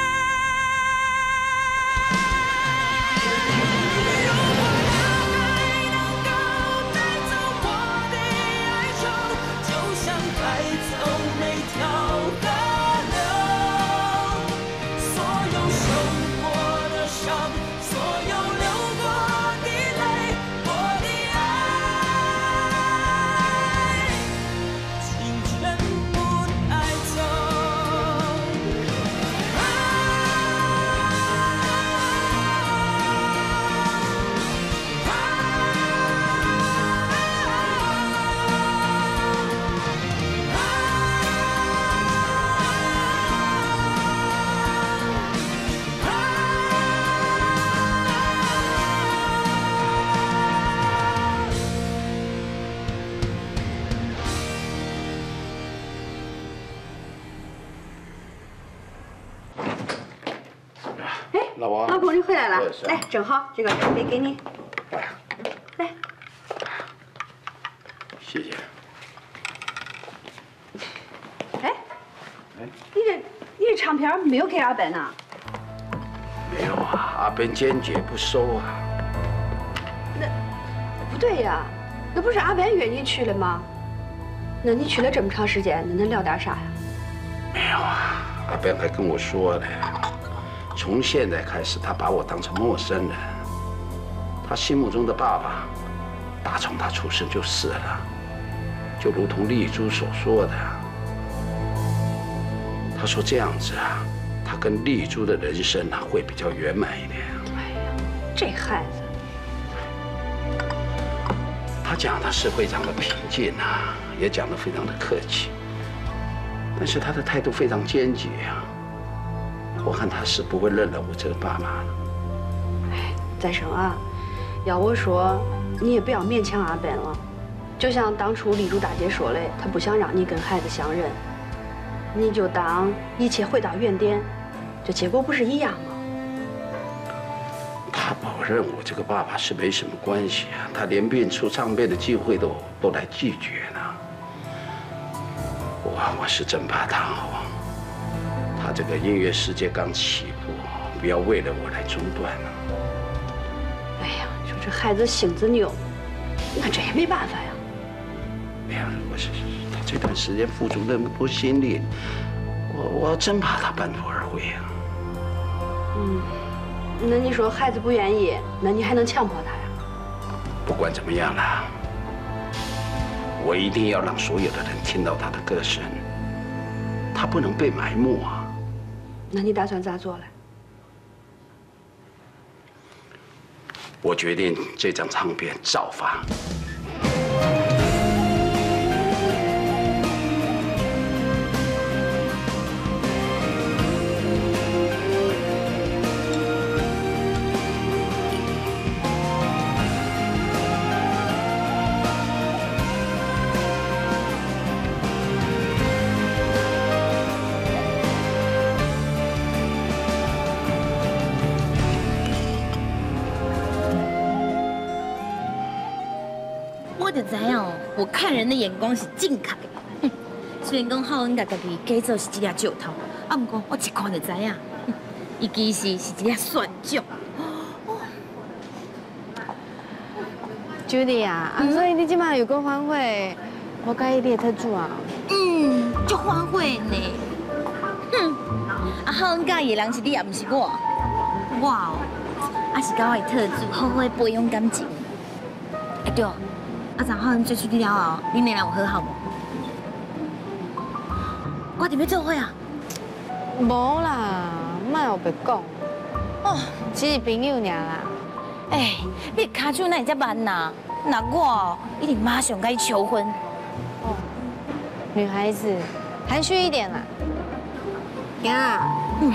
老公，你回来了，来，正好，这个咖啡给你，来， 谢谢。 哎，你这唱片没有给阿本呐？ 没有啊，阿本坚决不收啊。 那不对呀，那不是阿本约你去了吗？那你去了这么长时间，那能聊点啥呀？ 没有啊，阿本还跟我说了。 从现在开始，他把我当成陌生人。他心目中的爸爸，打从他出生就死了，就如同丽珠所说的。他说这样子啊，他跟丽珠的人生啊会比较圆满一点。 哎呀，这孩子， 他讲的是非常的平静啊，也讲得非常的客气，但是他的态度非常坚决啊。 我看他是不会认了我这个爸妈了。 哎，再生啊，要我说，你也不要勉强阿本了。就像当初丽珠大姐说的，她不想让你跟孩子相认，你就当一切回到原点，这结果不是一样吗？ 他保证我这个爸爸是没什么关系啊，他连演出唱片的机会都来拒绝呢。我是真怕他哦。 他这个音乐世界刚起步，不要为了我来中断了。 哎呀，说这孩子性子拗，那这也没办法呀。 哎呀，他这段时间付出那么多心力，我真怕他半途而废啊。 嗯，那你说孩子不愿意，那你还能强迫他呀？ 不管怎么样啦， 我一定要让所有的人听到他的歌声，他不能被埋没啊！ 那你打算咋做嘞？ 我决定这张唱片照发。 我就知影哦，我看人的眼光是正确的。虽然讲浩恩甲家己假做是一粒石头，啊，不过我一看就知影，伊其实是一粒蒜石。 Judy 啊，所以你即摆有个反悔，我介意你的特助啊？ 足反悔呢。啊，浩恩介意的人是你，也毋是我。我哦，啊是甲我的特助好好培养感情。哎对。啊，昨浩恩追出去了后，恁两人有和好无？我伫要做伙啊？ 无啦，莫后白讲。哦，只是朋友尔啦。 哎，你骹手哪会遮慢呐？那我一定马上甲伊求婚。 哦，女孩子含蓄一点啦。呀，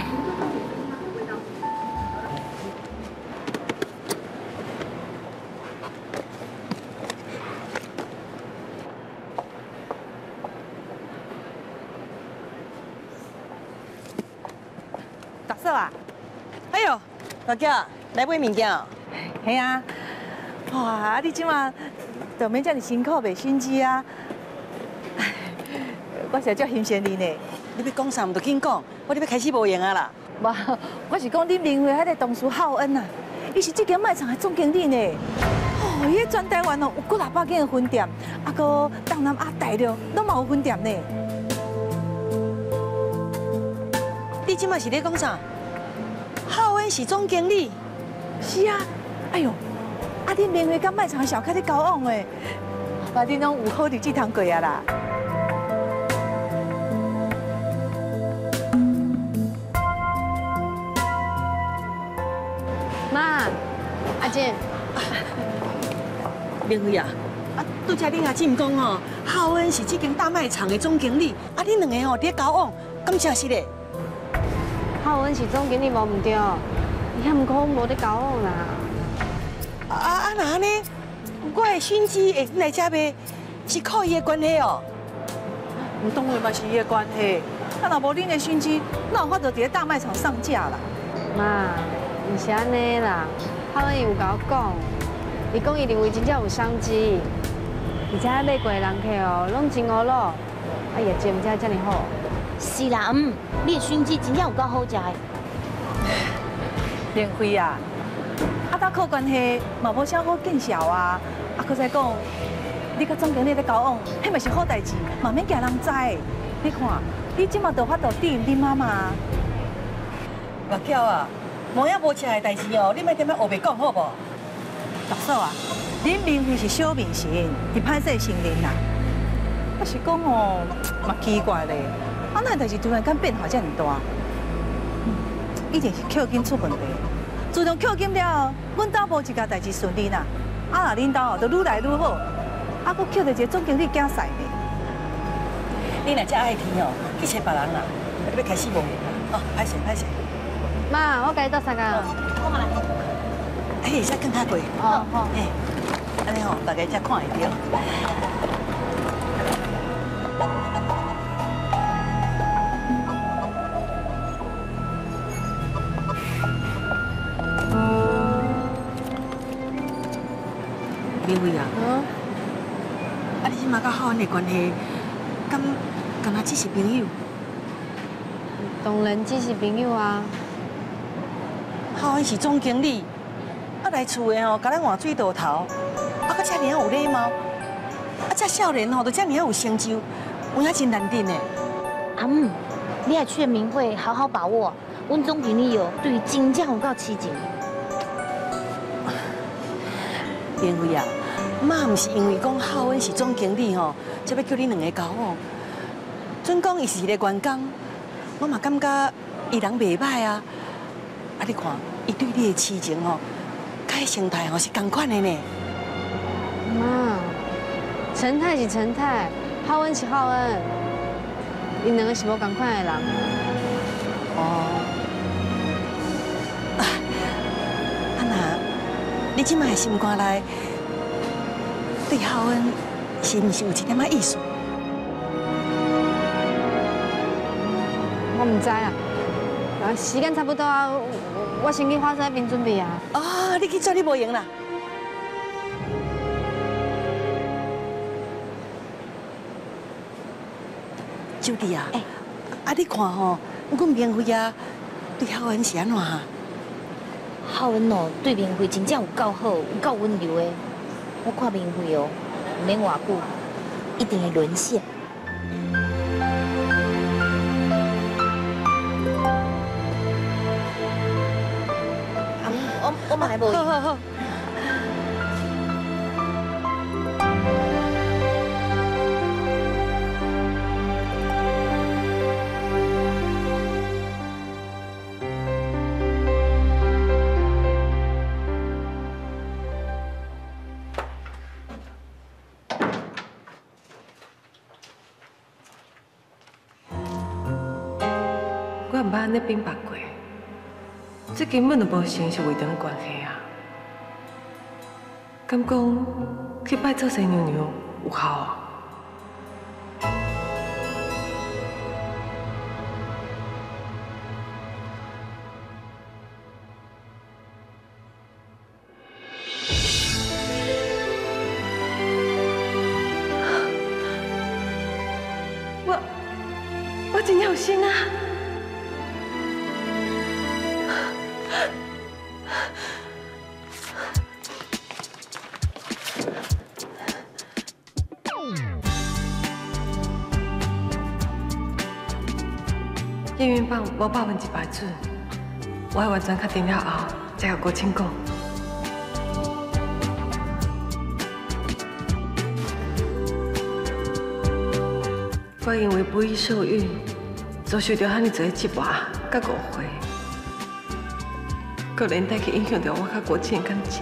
大嫂啊，哎呦，大姐来买物件哦。系啊，哇，你即马就免遮尔辛苦卖熏鸡啊。我是足欣赏你呢。你要讲啥，唔着紧讲，我你要开始无用啊啦。无，我是讲恁明慧迄个同事浩恩啊，伊是这间卖场的总经理呢。哦，伊喺全台湾哦有过600间的分店，啊个东南亚大陆拢嘛有分店呢。你即马是咧讲啥？浩恩是总经理。是啊，哎呦，啊恁明慧甲卖场小开咧交往诶，把恁拢有好日子通过啊啦。 妈，阿姐， 明慧啊，拄则恁阿姊讲哦，浩恩是这间大卖场的总经理，啊恁两个哦伫交往，敢正是咧？ 浩恩是总经理无唔对，伊遐毋过无咧交往啦。 啊那呢？我的熏鸡会来遮卖，是靠伊的关系哦。当然嘛是伊的关系，啊若无恁的熏鸡，哪有法度伫咧大卖场上架啦？ 妈，唔是安尼啦，浩恩有甲我讲，伊讲伊认为真正有商机，而且买过的人客哦，拢真乌老，啊业绩唔才遮尔好。 是啦，你的熏鸡真正有够好食的。 明辉啊，啊搭靠关系嘛无啥好见笑啊，啊搁再讲，你甲总经理咧交往，迄嘛是好代志，嘛免惊人知。你看，你即马就法度对恁妈妈。目娇啊，无影无吃的代志哦，你莫踮遐黑白讲好无？大嫂啊，恁明慧是小明星，是歹势成人啦。我是讲哦，嘛奇怪咧，啊那代志突然间变化遮尔大，一定是扣金出问题。自从扣金了，阮兜无一家代志顺利啦。啊，恁兜哦，都愈来愈好，啊，搁扣着一个总经理竞赛呢。你若遮爱听哦，去找别人啦，你要开始无用啦。哦，歹势歹势。 妈，我甲你倒三工。 我来。 哎，会使更较贵。 哦好。 哎，安尼吼，大家才看会着。明慧啊，啊，你即马甲浩恩的关系，敢若只是朋友？ 当然只是朋友啊。 浩恩是总经理，啊来厝的哦，甲咱换水道头，啊，搁遮尔有礼貌，啊，遮少年吼，都遮尔有成就，有影真难得呢。 你也劝明慧好好把握，阮总经理哦，对于真正有够痴情。 明慧啊， 妈唔是因为讲浩恩是总经理吼，才要叫你两个交往。准讲伊是一个员工，我嘛感觉伊人袂歹啊。啊，你看，伊对你的痴情吼，甲迄生态吼是同款的呢。 妈，陈泰是陈泰，浩恩是浩恩，因两个是无同款的人。 哦。啊那，你即摆心肝内对浩恩是毋是有一点仔意思？ 我唔知啊，时间差不多啊，我先去花山边准备啊。 哦，你去做你无用啦。秋弟啊，啊你看吼，阮明辉啊，对浩恩是安怎啊？ 浩恩哦，对明辉真正有够好，有够温柔的。我看明辉哦，唔免偌久，一定会沦陷。我嘛来无。好好好。 我唔捌安尼明白过，这根本就无成是为长的关系啊！敢讲去拜做新娘娘有效啊？我真有心啊！验孕棒无100%准，我要完全确定了后，才甲国清讲。我因为不易受孕，遭受到遐尼侪折磨甲误会，搁连带去影响到我甲国清的感情。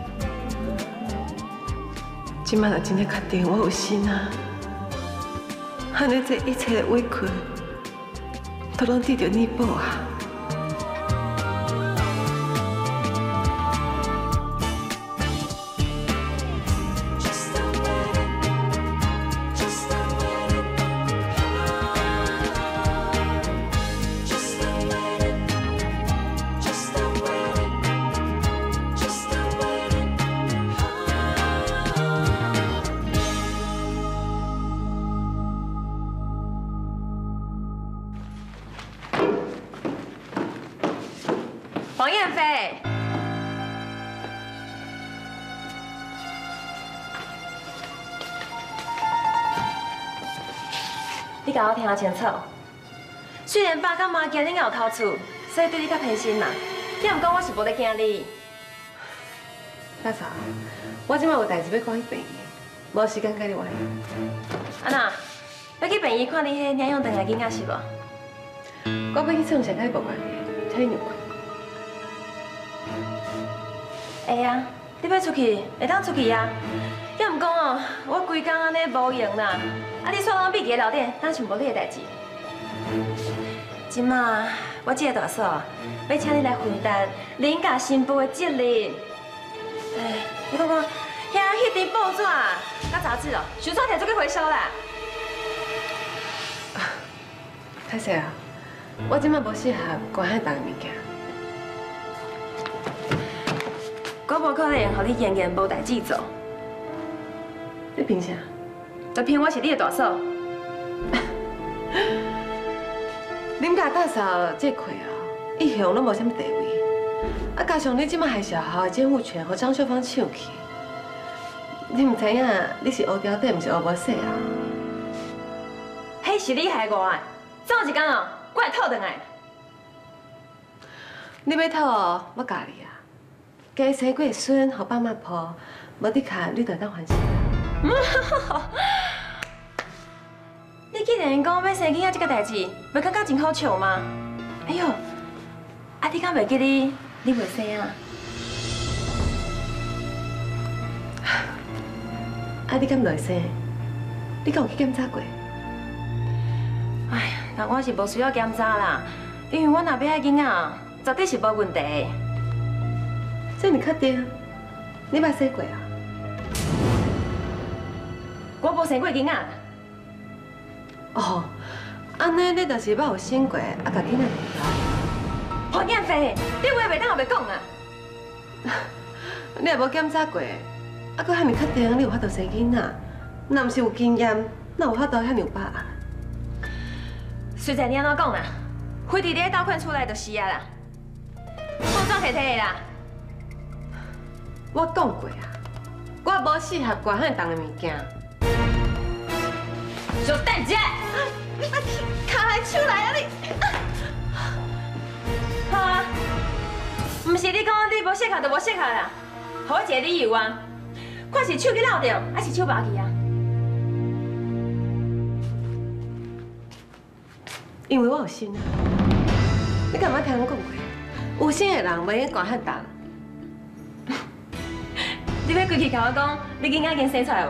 今摆若真正确定我有心啊，遐尼这一切的委屈，都拢得到弥补啊！黄燕飞，你甲我听清楚。虽然爸甲妈惊你咬头厝，所以对你较偏心啦。你毋讲我是无咧惊你。大嫂，我即摆有代志要赶去病院，无时间甲你玩。安娜，要去病院看你迄领养回来囡仔是无？我要去创啥甲你无关系，请你让开。会啊，你要出去，会当出去啊。要毋讲哦，我规工安尼无用啦。啊，你煞拢闭个聊天，当想无你的代志。即马我这个大嫂要请你来分担恁家新妇的责任。哎，你看看，迄张报纸甲杂志哦，想煞摕出去回收啦。歹势啊，我即马无适合管遐重的物件。我无可能让你闲闲无代志做。你凭啥？就凭我是你的大嫂。恁家大嫂这块哦，一向拢无啥物地位，啊加上你即摆害小豪的监护权和张秀芳抢去，你唔知影你是乌条底，唔是乌无洗啊？迄是你害我的，总有一天哦，我会讨回来。你要讨哦，我教你啊。加生过孙，互爸妈抱， 无你卡，你就会当还钱。你既然讲要生囡仔这个代志，袂感觉真好笑吗？哎呦，啊你敢袂记你袂生啊？啊你敢袂生？你敢有去检查过？哎呀，但我是无需要检查啦，因为我若要爱囡仔，绝对是无问题。这你确定？你捌生过啊？我无生过囡仔。哦，安尼你就是捌有生过，啊，甲囡仔摕来。黄燕飞，你话袂当也袂讲啊！你也无检查过，啊，佫遐尼确定你有法度生囡仔？若毋是有经验，哪有法度遐尼有把握？随在你安怎讲啦？飞伫你倒款出来就是啊啦，报纸摕摕的啦。我讲过啊，我无适合管遐重的物件。小等一下，你把卡来手来啊你！好啊，毋是你讲你无适合就无适合啦，给我一个理由啊！看是手去闹着，还是手拔去啊？因为我有心啊！你干嘛听我讲过？有心的人袂用管遐重。你要规气甲我讲，你囡仔已经生出来无？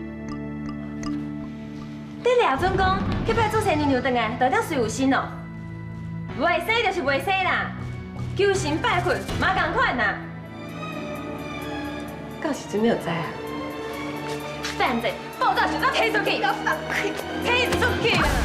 你俩准讲去派出所娘娘回来，就当随有心哦。袂生就是袂生啦，求神拜佛嘛同款啦。到时阵你就知啊。反正报纸就要推出去，推出去啦。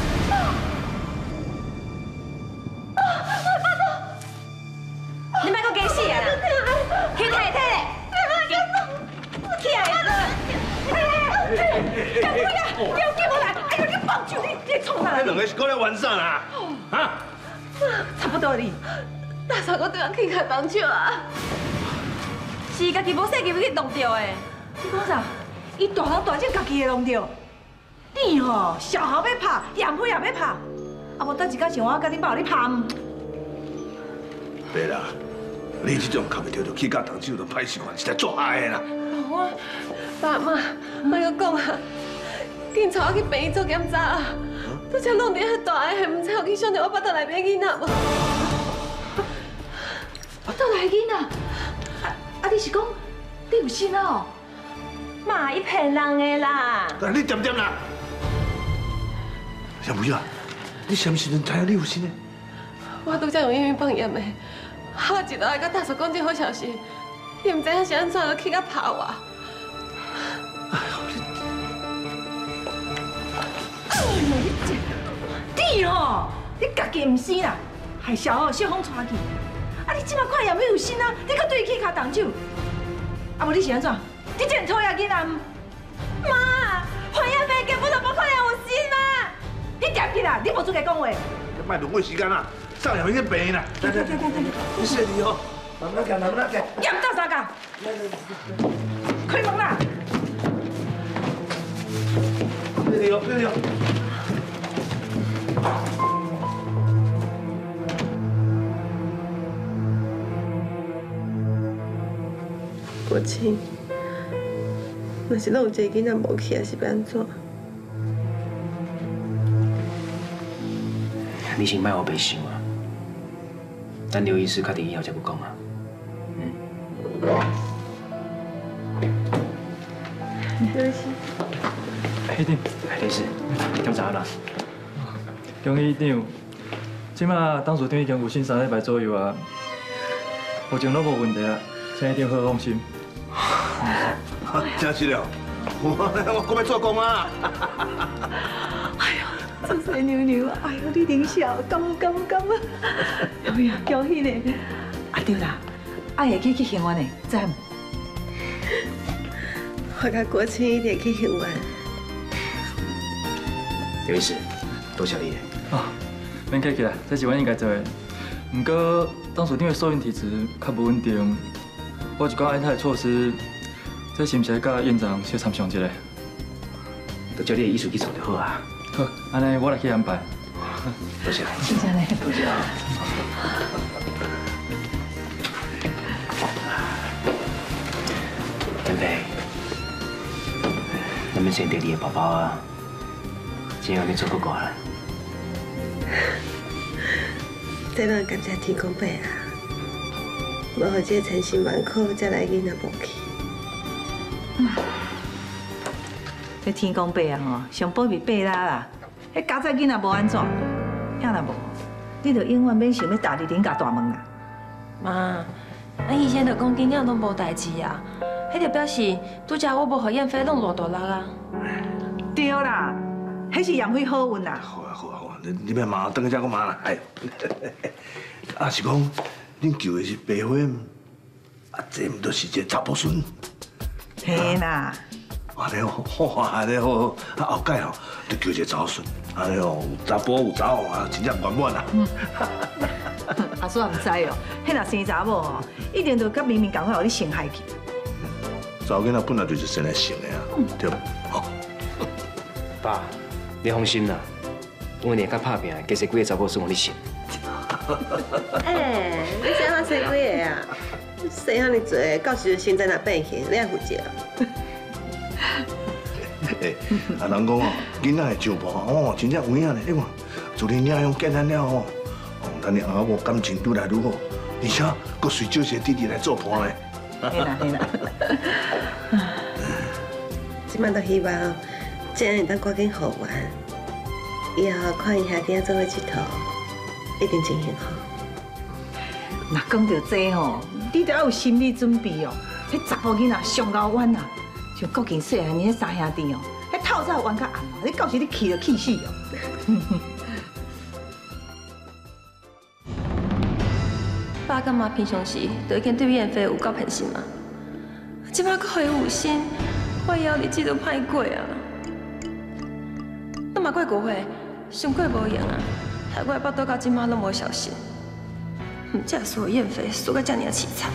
你莫阁假死啊！去睇睇咧。起来啦！干不呀？你有见无来？哎呦，你放手！你冲哪？ 你两个是讲咧玩啥啦？啊？ 差不多哩。大嫂，我对人去开帮手啊！是家己无细入去弄着的。 你讲啥？伊大头大只家己会弄着？你吼，小号要拍，洋批也要拍，啊无等一天像我甲你爸你拍。 对啦，你这种扛袂着就去甲动手就歹习惯，实在做害的啦。 我爸妈，莫阁讲啊！警察我去病院做检查啊！都才弄得遐大个，唔知有去想着我腹肚内面囡仔无？ 腹肚内囡仔？啊！你是讲你有心哦？ 妈，伊骗人的啦！ 你点点啦？小梅啊，你什么时阵知影你有心呢？ 我拄则用英语放盐的，我一路来甲大嫂讲这好消息，伊唔知影是安怎就去甲拍我。 你哦，你家己唔生啦，害小号小风带去。啊，你即摆看也没有心啊，你搁对去卡动手，啊无你是安怎？你真讨厌囡仔？ 妈，黄燕飞根本就无可能有心啊！ 你点去啦？你无资格讲话。 你莫浪费时间啦，上两天病啦。来，你谢你哦，慢慢干，慢慢干。 也唔到啥干？开门啦！ 谢你哦，谢你哦。 国清，若是拢有一个囡仔无去，还是要安怎？ 你先莫我白想啊，等刘医师确定以后才去讲啊。 刘医师， 医长，刘医师，检查啦。 恭喜医长，即马当事长已经有心3礼拜左右啊，目前拢无问题啊，请医长好放心。 真是了，我要做工啊！ 哎呀，做细娘娘，哎呦，你真笑，感啊！哎呀，恭喜你！啊对啦，爱会去行冤的，知唔？ 我甲国清一定去行冤。 刘医师，多谢你咧。 啊，免客气啦，这是阮应该做的。不过当事长的受孕体质较不稳定，我就讲安泰措施，这是不是甲院长小参详一下？ 就照你的意思去做就好啊。 好，安尼我来去安排。 多谢。 谢谢你。 多谢啊。燕飞， 要生第二个宝宝啊，只要你做个寡啦。 这嘛感谢天公伯啊，无互这千辛万苦才来囡仔无去。 这天公伯啊吼，上保庇伯啦。迄家仔囡仔无安怎，遐若无，你着永远免想要踏入恁家大门啦。 妈，以前着讲囡仔拢无代志啊，迄着表示拄则我无互燕飞弄偌大力啊。 对啦，迄是杨飞好运啦。 好啊好啊好啊，你别骂，等一下我骂啦。哎，啊是讲，恁求的是白花，啊这毋都是一个查甫孙。 嘿啦。 安尼好，安尼好，啊后盖吼，就求一个查某孙，安尼吼有查甫有查某啊，真正圆满啦。 阿叔也唔知哦，迄若生查某哦，一定就甲明明赶快互你生害去。 查某囡仔本来就是生来生的啊，对不？好。 爸，你放心啦，我连甲拍拼，其实几个查某孙互你生。 哎，你怎样生几个啊？生遐尼多，到时身材若变形，你爱负责。 哎，啊人讲哦，囡仔的照顾哦，真正有影咧。你看，自你领养见咱了吼，哦，咱的阿某感情愈来愈好，而且佫随少些弟弟来做伴咧。 嘿啦嘿啦。 即摆都希望这样会当赶紧好完，以后看伊兄弟做伙佚佗，一定真幸福。 若讲到这吼，你得要有心理准备哦。迄查甫囡仔上高弯啦，像国庆细汉年迄三兄弟哦，迄透早弯到暗哦，你到时你气就气死哦。 爸干嘛平常时都已经对燕飞有够偏心嘛？即摆搁互伊有心，我以后日子都歹过啊！咱嘛过5岁，伤过无用啊，害我的腹肚到即摆拢无消息，唔只输予燕飞，输到遮尔凄惨。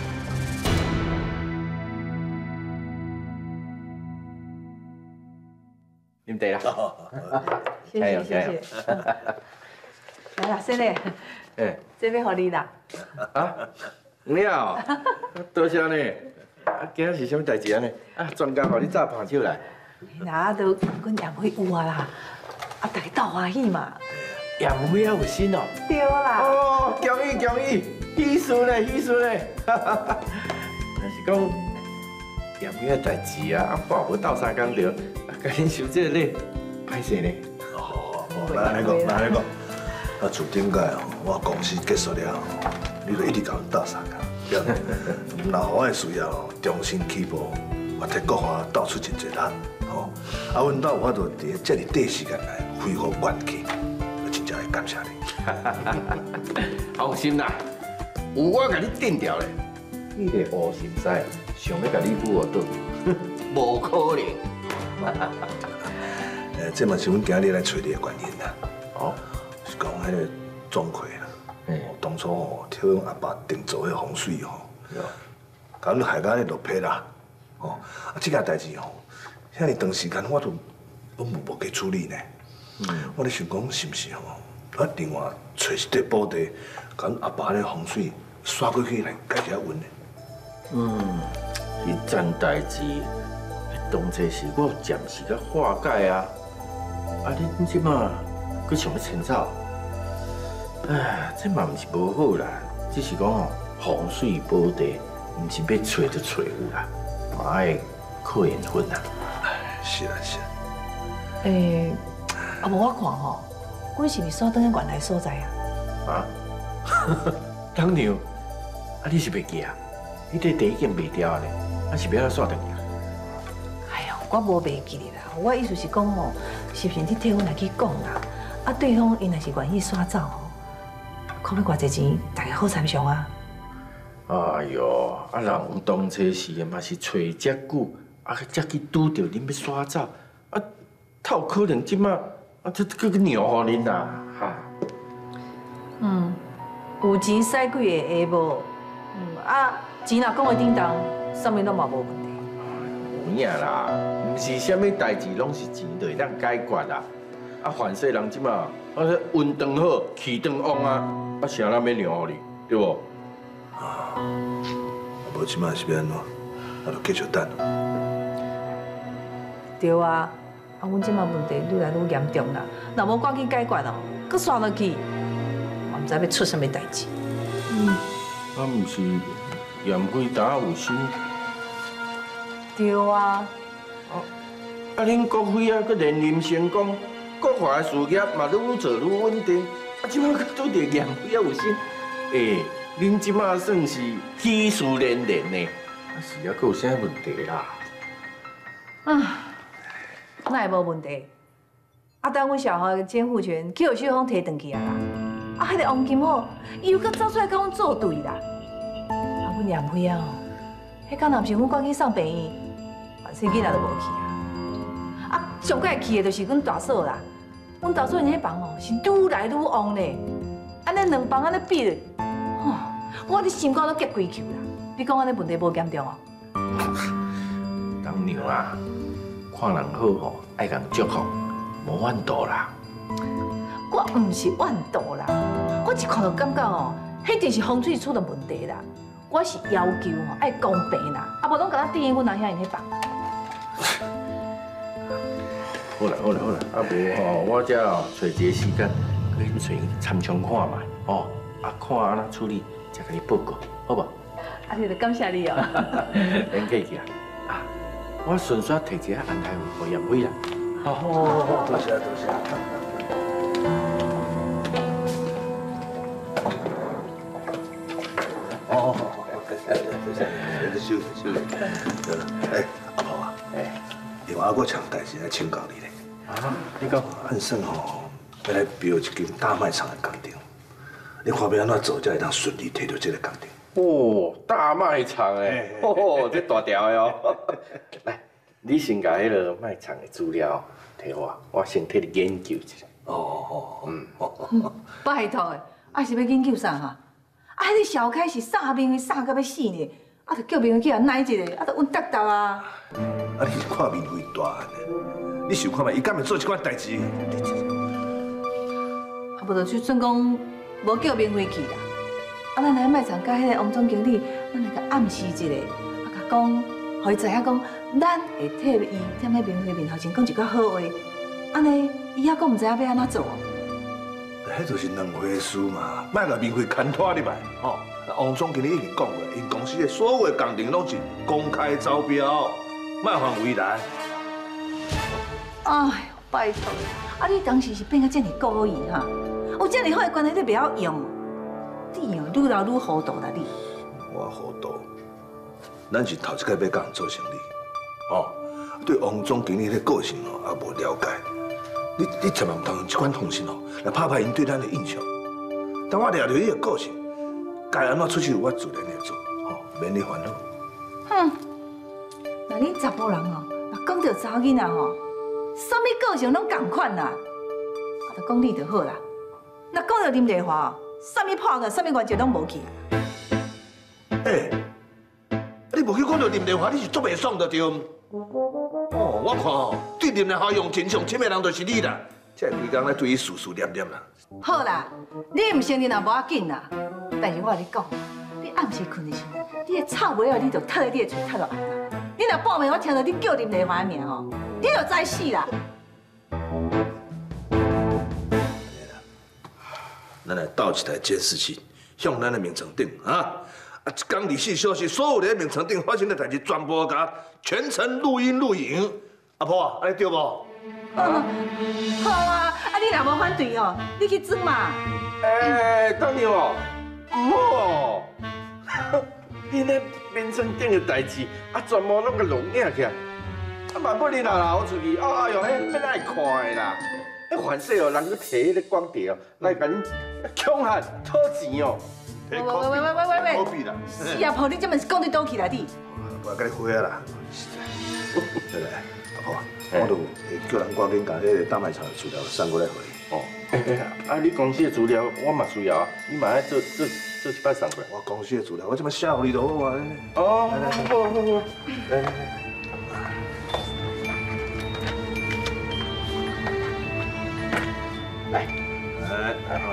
啉茶啦， 谢谢谢谢。来啦，小丽， 哎， 这要互你啦。 啊，你啊，多谢呢。啊，今仔是啥物代志啊呢？啊，专家互你炸棒手来。 那都阮杨辉有啊啦，啊，大家斗欢喜嘛。 杨辉啊有心哦。 对啦。 哦，恭喜恭喜，喜事呢喜事呢。但是讲杨辉啊代志啊，啊，半无斗3工着，甲恁收这个礼，歹势呢。 好，来安尼讲，来安尼讲。啊，自顶届哦，我公司结束了后，你就一直甲阮斗3工，了。老何的需要哦，重新起步，我替国华斗出真侪力，吼。啊，阮斗有法度伫遮尔短时间内恢复元气，我真正会感谢你。 放心啦，有我甲你定调咧，你个乌心仔想要甲你扶倒，无可能。 这嘛是阮今日来找你的原因啦。 哦。 是讲迄个钟馗啦，当初吼挑阮阿爸定做迄风水吼，甲阮害甲咧落魄啦，吼啊！即件代志吼，遐尼长时间我都无去处理呢。我咧想讲是毋是吼，啊另外找一块宝地，甲阮阿爸咧风水刷过去来解决阮呢。 迄件代志，当初是我暂时甲化解啊，啊恁即马佫想要迁走。哎，这嘛毋是无好啦，只是讲吼风水宝地，毋是要找就找有啦，嘛爱靠缘分啦。 是啊是啊。 啊无我看吼，阮是毋是煞倒去原来所在啊？ 啊？当然，啊你是袂记啊？你这地已经卖掉咧，啊是要安怎煞倒去啊？ 哎呦，我无袂记啦，我意思是讲吼，是不是你替阮来去讲啦？啊，对方因若是愿意煞走吼。看要偌济钱，大家好参详啊！ 哎呦，啊人有当初时嘛是找遮久，啊才去拄着恁要耍走，啊，他有可能即马啊，这个鸟互恁啦，哈。 有钱使几个下无？啊，钱若讲会叮当，啥物拢嘛无问题。 有影啦，毋是啥物代志拢是钱就会当解决啦。啊，凡世人即马，啊，运当好，气当旺啊，啊，谁人要让互你，对无？ 啊，无即马是要安怎？啊，就继续等。 对啊， 阮即马问题愈来愈严重啦，若无赶紧解决哦，搁刷落去，我毋知要出什么代志。 啊，毋是严辉达有心。 对啊。 啊，恁国辉啊，佮连任成功，国华的事业嘛愈做愈稳定。啊，即马佮拄着严辉啊有心，恁即马算是喜事连连呢。啊，是啊，佮有啥问题啦？ 那也无问题。啊，等阮小豪的监护权去互小芳摕转去啊啦。啊，迄个王金虎，伊又搁走出来甲阮作对啦。啊，阮严辉啊，迄天若毋是阮赶紧送病院，万岁囡仔都无去啊。啊，上届去的就是阮大嫂啦。阮大嫂因迄房哦是愈来愈旺咧，安尼两房安尼比咧，我伫心肝都结开球啦。你讲安尼问题无严重哦？ 当娘啊，看人好吼，爱人祝福，无怨妒啦。 我毋是怨妒啦，我一看就感觉哦，迄定是风水出了问题啦。我是要求吼爱公平啦，啊无拢甲我定阮阿兄因迄房。 好啦，啊无吼，我只哦找一个时间去找参详看嘛，哦，啊看安怎处理，再甲你报告，好无？ 啊，是着感谢你哦。 免客气啊，啊，我顺续摕一个安排互严辉啦。 好，多谢。好，休息。对了，阿婆啊，另外我抢代志来请教你咧。 啊，你讲， 按算吼，要来标一间大卖场的工程，你看要安怎做才会当顺利摕到这个工程？ 哦，大卖场诶，这大条的哦。来，你先把迄个卖场的资料摕我先替你研究一下。 拜托诶，啊是要研究啥哈？啊，迄个小开是杀明杀到要死呢，啊，着叫明辉去甲奶一个，啊，着稳得得啊。 啊，你是看明辉大汉的，你想看觅伊敢会做这款代志？ 啊，无就算讲无叫明辉去啦。啊，咱来卖场甲迄个王总经理，咱来甲暗示一下，啊，甲讲，互伊知影讲，咱会替伊踮喺明辉面头前讲一句好话，安尼伊还佫毋知影要安怎做。 迄就是两回事嘛，莫甲明辉牵拖入来，吼。王总经理已经讲过，因公司的所有的工程拢是公开招标，莫犯为难。 哎呦，拜托，啊，你当时是变到这么故意哈？有这么好的关系你不要用，你哦愈来愈糊涂啦你。 我糊涂，咱是头一摆要甲人做生意，哦，对王总经理的个性哦也无了解，你千万唔通用这款方式哦来拍坏因对咱的印象。当我掠着伊的个性，该安怎出手我自然会做，哦，免你烦恼。 哼，那恁查甫人哦，若讲到查某囡仔吼，什么个性拢同款啦，啊，就讲你就好啦。若讲到林丽华哦，什么破个，什么原则拢无去。 你无去讲到林丽华，你是做袂爽的对。哦，我看哦，对林丽华用真上深的人就是你啦，这规工咧对伊思思念念啦。 好啦，你唔承认也无要紧啦，但是我跟你讲，你暗时困的时候，你的臭尾啊，你就吐在你的嘴吐落来啦。你若半暝我听到你叫林丽华的名哦，你就知死啦。 咱来倒一台监视器，向咱的名称顶啊！一讲24小时，所有的名称顶发生的代志，全部甲全程录音录影。阿婆啊，安尼对无？ 好啊，啊你若无反对哦，你去装嘛。 当然哦，唔好哦。你那名称顶的代志，啊，全部拢甲录影起来，啊，万不你若流出去，哎呦，迄要爱看的啦。迄凡事哦，人去摕迄个光碟哦，来甲恁抢汉讨钱哦。 喂，是啊，婆，你这么是讲你倒去啦你？ 我甲你回啊啦。来，阿婆，我都叫人赶紧把迄个大卖场的资料送过来给你。 哦，啊，你公司的资料我嘛需要啊，你嘛爱做一摆送过来。 我公司的资料，我这么写给你就好啊。 哦，好，来。来，好。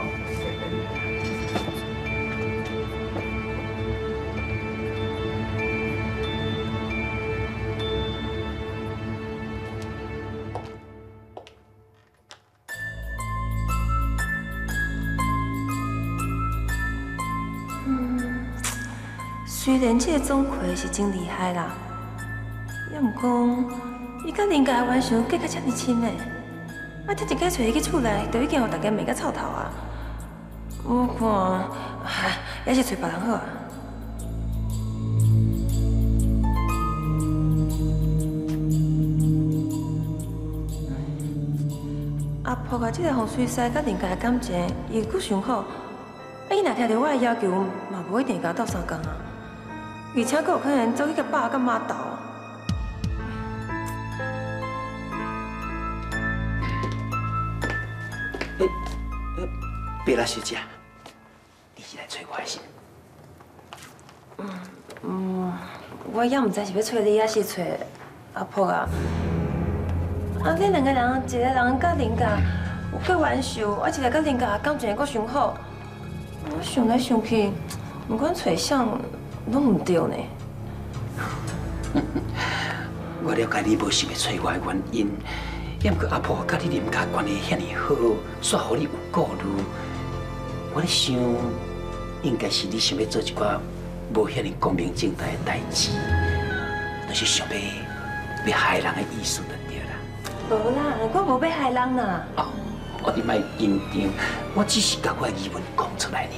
虽然这个钟馗是真厉害啦，也毋过伊甲林家的冤仇结甲遮尔亲呢，啊，摕一家找伊去厝内，就已经互大家骂甲臭头啊！我看，还是找别人好啊。阿婆啊，这个风水师甲林家的感情又搁上好，伊若听到我的要求，嘛无一定甲我斗相共啊。而且阁有可能走去甲爸甲妈斗。 贝拉小姐，你是来找我是？ 我也毋知是要找你，还是找阿婆啊。啊，恁两个人，一个人甲林家有过冤仇，啊，一个甲林家感情阁上好。我想来想去，不管找啥，拢唔对呢。 我了解你无想要找我的原因，也毋过阿婆甲你林家关系遐尼好，煞互你有顾虑。我咧想，应该是你想要做一寡无遐尼光明正大的代志，就是想要害人的意思就对啦。 无啦，我无要害人啦。 哦，你莫紧张，我只是把我的疑问讲出来尔。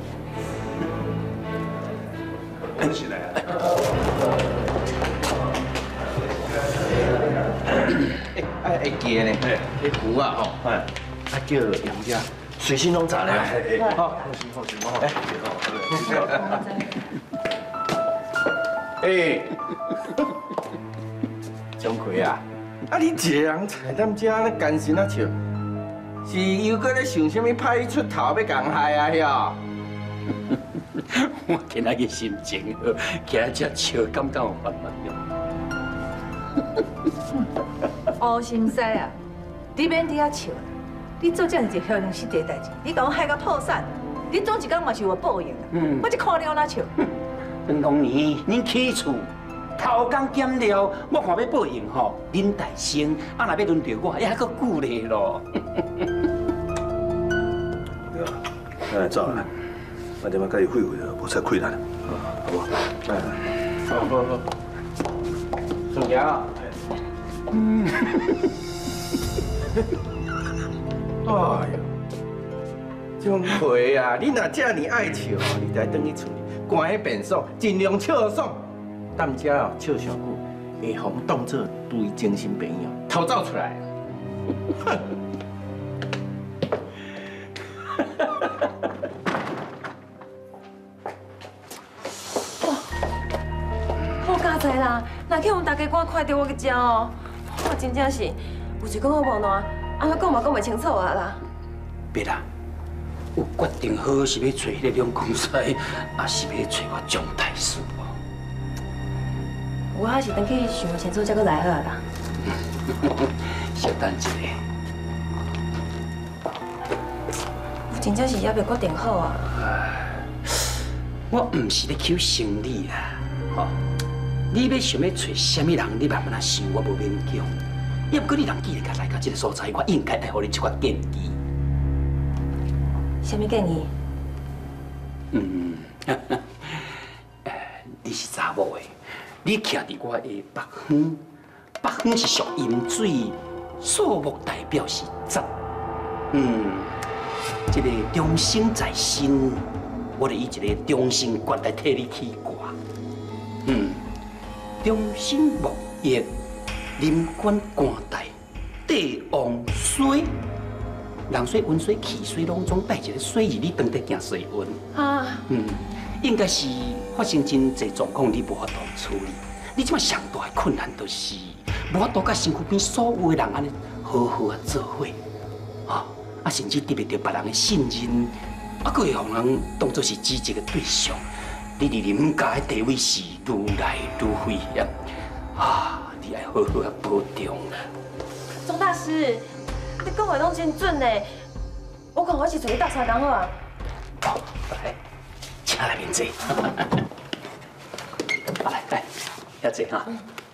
跟起来啊！ 会记呢，迄符啊吼，叫杨家随身拢查了，好，放心，钟馗啊，你一个人在咱遮咧艰辛啊笑，是又搁咧想啥物歹出头要共害啊遐？ 我今仔日心情好，徛在遮笑，感觉有烦闷了。 乌先生啊，你免伫遐笑啦！你做这样一件虚荣心的代志，你甲我害到破产，你总一天嘛是有报应啦。我一看了哪笑？ 当年恁起厝头工减了，我看要报应吼，恁大生啊，若要轮到我，也还阁久咧咯。 哎，走啦，我这摆甲伊会会了，无再困难了，好不好？ 好，仲有。哎呦，钟馗啊，你若这么爱笑，你就等去厝里关迄便所，尽量笑爽。踮遮哦笑上久，会互当作对精神病友偷走出来。 好佳哉啦！若去互大家赶快到我去食哦，我真正是有一讲好无难，安尼讲嘛讲袂清楚啊啦。 别啦，有决定好是要找迄个两公司，还是要找我蒋大师？ 我还是等去想清楚才阁来好啊啦。 稍等一下， 我真正是还未决定好啊。 我唔是咧求生理啦，吼。你要想要找什么人，你慢慢想，我无勉强。也不过你人既然甲来到这个所在，我应该会互你一寡建议。 什么建议？ 你是查某的，你徛伫我的北方，北方是属阴水，数目代表是十。这个中生在身，我就以一个中生卦来替你起卦。中生木易，临官官带，地旺水。人水、温水、气水拢总带一个水字，你当得行水运。应该是发生真侪状况，你无法度处理。你即摆上大的困难就是无法度甲身躯边所有的人安尼好好做伙，甚至得袂到别人的信任，佫会互人当作是指责的对象。你伫林家的地位是愈来愈危险，你要好好保重啦。 钟大师，你讲话拢真准呢，我看我是找你搭讪人好啊。 来，请来面坐。来，遐坐哈。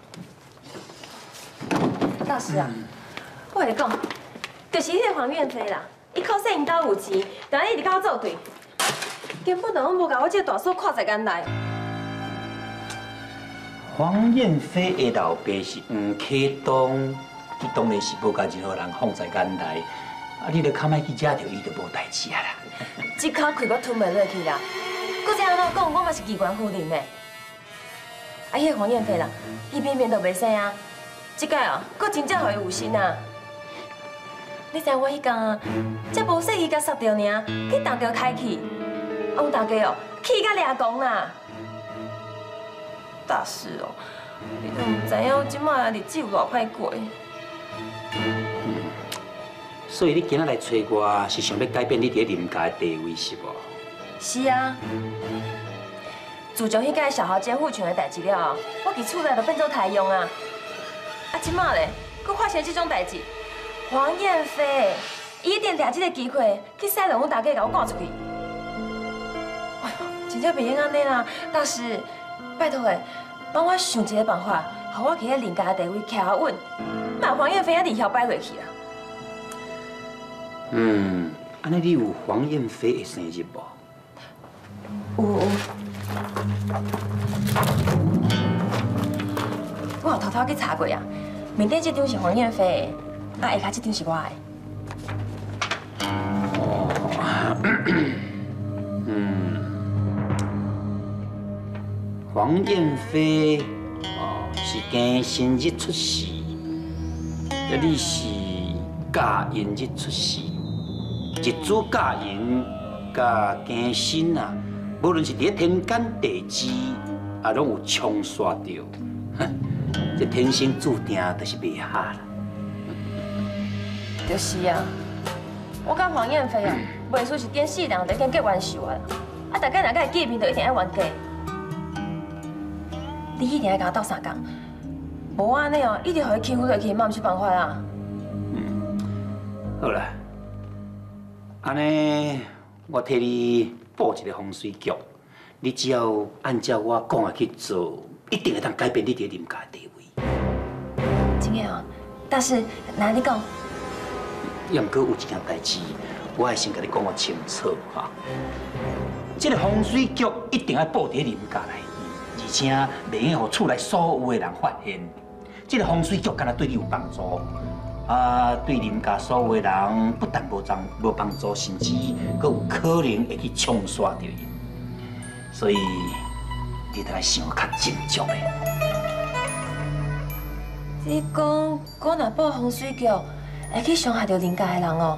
大师啊，我跟你讲，就是迄个黄远飞啦，伊靠说因兜有钱，但伊一直甲我作对，根本就拢无甲我这个大嫂看在眼内。 黄燕飞的老爸是黄启东，伊当然是无甲任何人放在眼内。啊，你著较莫去惹着伊，就无代志啊啦。 这口气我吞袂落去啦，搁这安怎讲，我嘛是机关夫人呢。啊，迄个黄燕飞啦，伊偏偏都袂生啊，这届哦，搁真正互伊有心啊。你知我迄天啊，才无说伊甲杀掉尔，去当着开去，啊，阮大家哦，气甲抓狂啦。大师哦，你都唔知影即摆日子有偌歹过。 所以你今仔来找我，是想要改变你伫林家的地位，是无？ 是啊。自从迄届小豪监护权的代志了，我伫厝内就变做太阳啊！啊，即摆咧，佮发生这种代志，黄燕飞伊一定抓这个机会去塞两阮大家，甲我赶出去。哎呦，真正袂用安尼啦，大师，拜托诶，帮我想一个办法，互我去迄林家的地位徛较稳，莫黄燕飞啊离晓摆落去啦。 安尼你有黄燕飞的生日无？ 有。我有偷偷去查过啊，面顶这张是黄燕飞的，下骹这张是我的。黄燕飞是庚申日出世，你是甲寅日出世，日主甲寅甲庚申啊。无论是伫天干地支，啊，拢有冲刷着，这天生注定就是袂好啦。 就是啊，我甲黄燕飞啊，袂输是电视人在跟结冤仇啊，啊，大家若甲见面，就一定爱冤家。你一定要甲我斗相共，无安尼哦，一直互伊欺负落去，嘛毋是办法啊。 好啦，安尼我替你布一个风水局，你只要按照我讲的去做，一定会当改变你伫林家的地位。 真的哦，大师，哪你讲？ 也毋过有一件代志，我爱先甲你讲个清楚哈。这个风水局一定要布伫林家内底，而且袂用互厝内所有的人发现。这个风水局敢若对你有帮助。啊，对林家所有的人不但无帮助，甚至阁有可能会去冲刷到伊。所以你得来想较慎重的。 你讲我若报风水局，会去伤害到林家的人哦？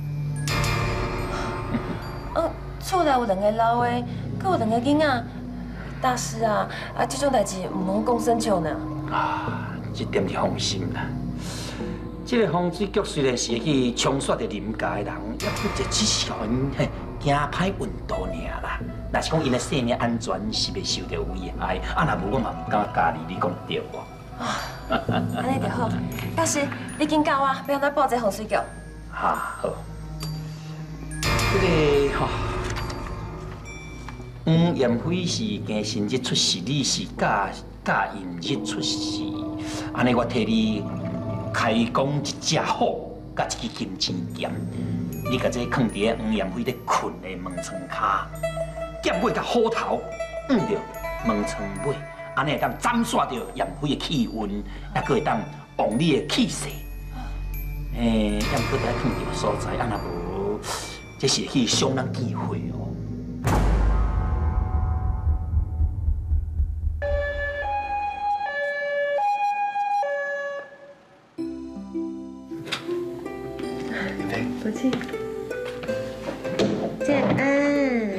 厝内有2个老的，阁有2个囡仔。大师啊，这种代志唔通讲生笑呢。 啊，这点你放心啦。这个风水局虽然是会去冲刷着林家的人，也不就只是互因行歹运道尔啦。若是讲因的生命安全是袂受到危害，啊，若无我嘛唔敢教你，你讲对无？ 安尼就好。大师，你紧教我，要安怎报这风水局？ 好。这个吼，黄燕飞是庚申日出世，你是甲寅日出世，安尼我替你开讲一只虎，甲一支金钱剑，你甲这放伫黄燕飞咧困的门床骹，剑尾甲虎头放着门床尾，安尼会当斩煞着燕飞的气运，也佫会当旺你的气势。也毋过在放着所在，啊若无，这是会去伤人忌讳哦。 不去，建安。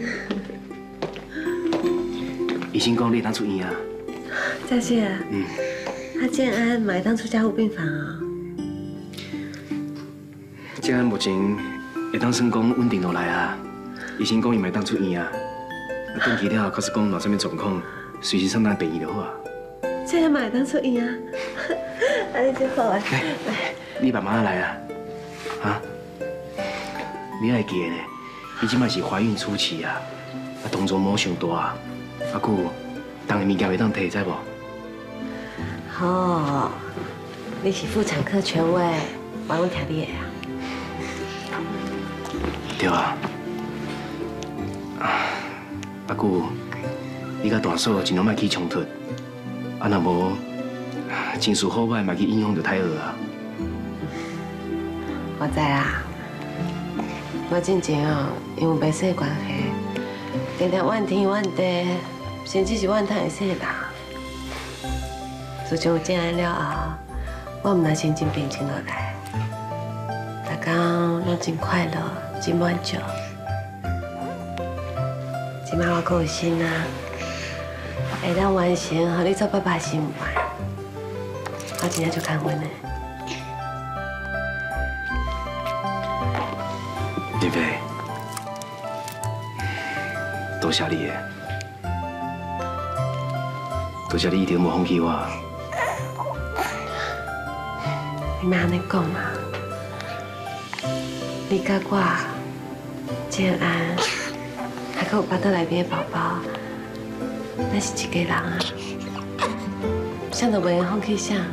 医生讲你当出院啊？ 嘉谢啊。建安嘛会当出加护病房啊？ 建安目前会当算讲稳定落来啊。医生讲伊嘛会当出院啊。转去了，假使讲有啥物状况，随时上咱病院就好啊。 建安嘛会当出院啊？安尼就好啊。 来，你慢慢来啊。啊？你爱记咧，你即摆是怀孕初期啊，动作莫伤大啊，还佫当个物件袂当摕，知无？ 好，你是妇产科权威，我拢听你的啊。 对啊。还佫你甲大嫂尽量莫起冲突， 啊，若无情绪好歹，嘛去影响到太好啊。 我知啦，我之前哦，因为白说关系，常常怨天怨地，甚至是怨他的世人。自从有这样了后，我唔那心情平静落来，大家拢真快乐，真满足。即摆我够有心啊，会当完成互你做爸爸的心愿，我真正就感恩的。 林飞，多谢你的，多谢你一直无放弃我。 你莫安尼讲嘛，你甲我、建安，还佫有巴肚内面的宝宝，咱是一家人啊，啥都袂用放弃啥。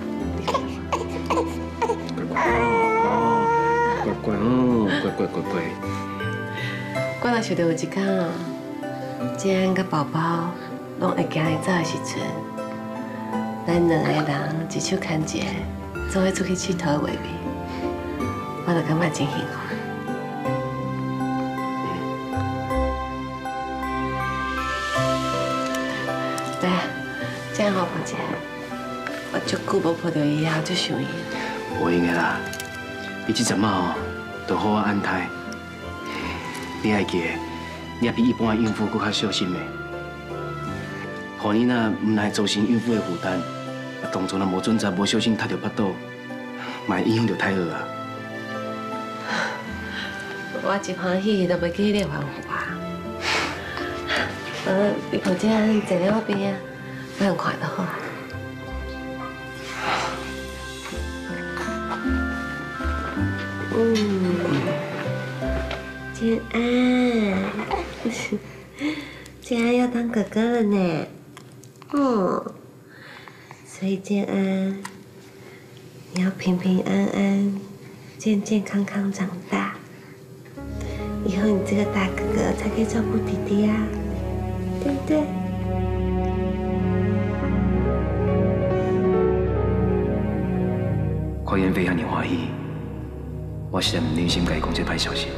乖哦，乖。 我若想到有一天哦，建安甲宝宝拢会行会走的时阵，咱两个人一手牵一个。做伙出去佚佗的画面，我就感觉真幸福。来，这样好抱一下。我足久无抱到伊啊，足想伊。 无用的啦，你这阵嘛哦，要好好安胎。你爱记得，你也比一般的孕妇搁较小心的。互你若唔来造成孕妇的负担。当初若无准则，无小心踢到巴肚，嘛影响到胎儿啊！ 我一欢喜都袂记你还我。你抱这样坐在我边啊，我用看就好啊。建安，建安要当哥哥了呢。所以建安，你要平平安安、健健康康长大，以后你这个大哥哥才可以照顾弟弟啊，对不对？ 看妍飞遐尼欢喜，我实在唔忍心甲伊讲这歹消息。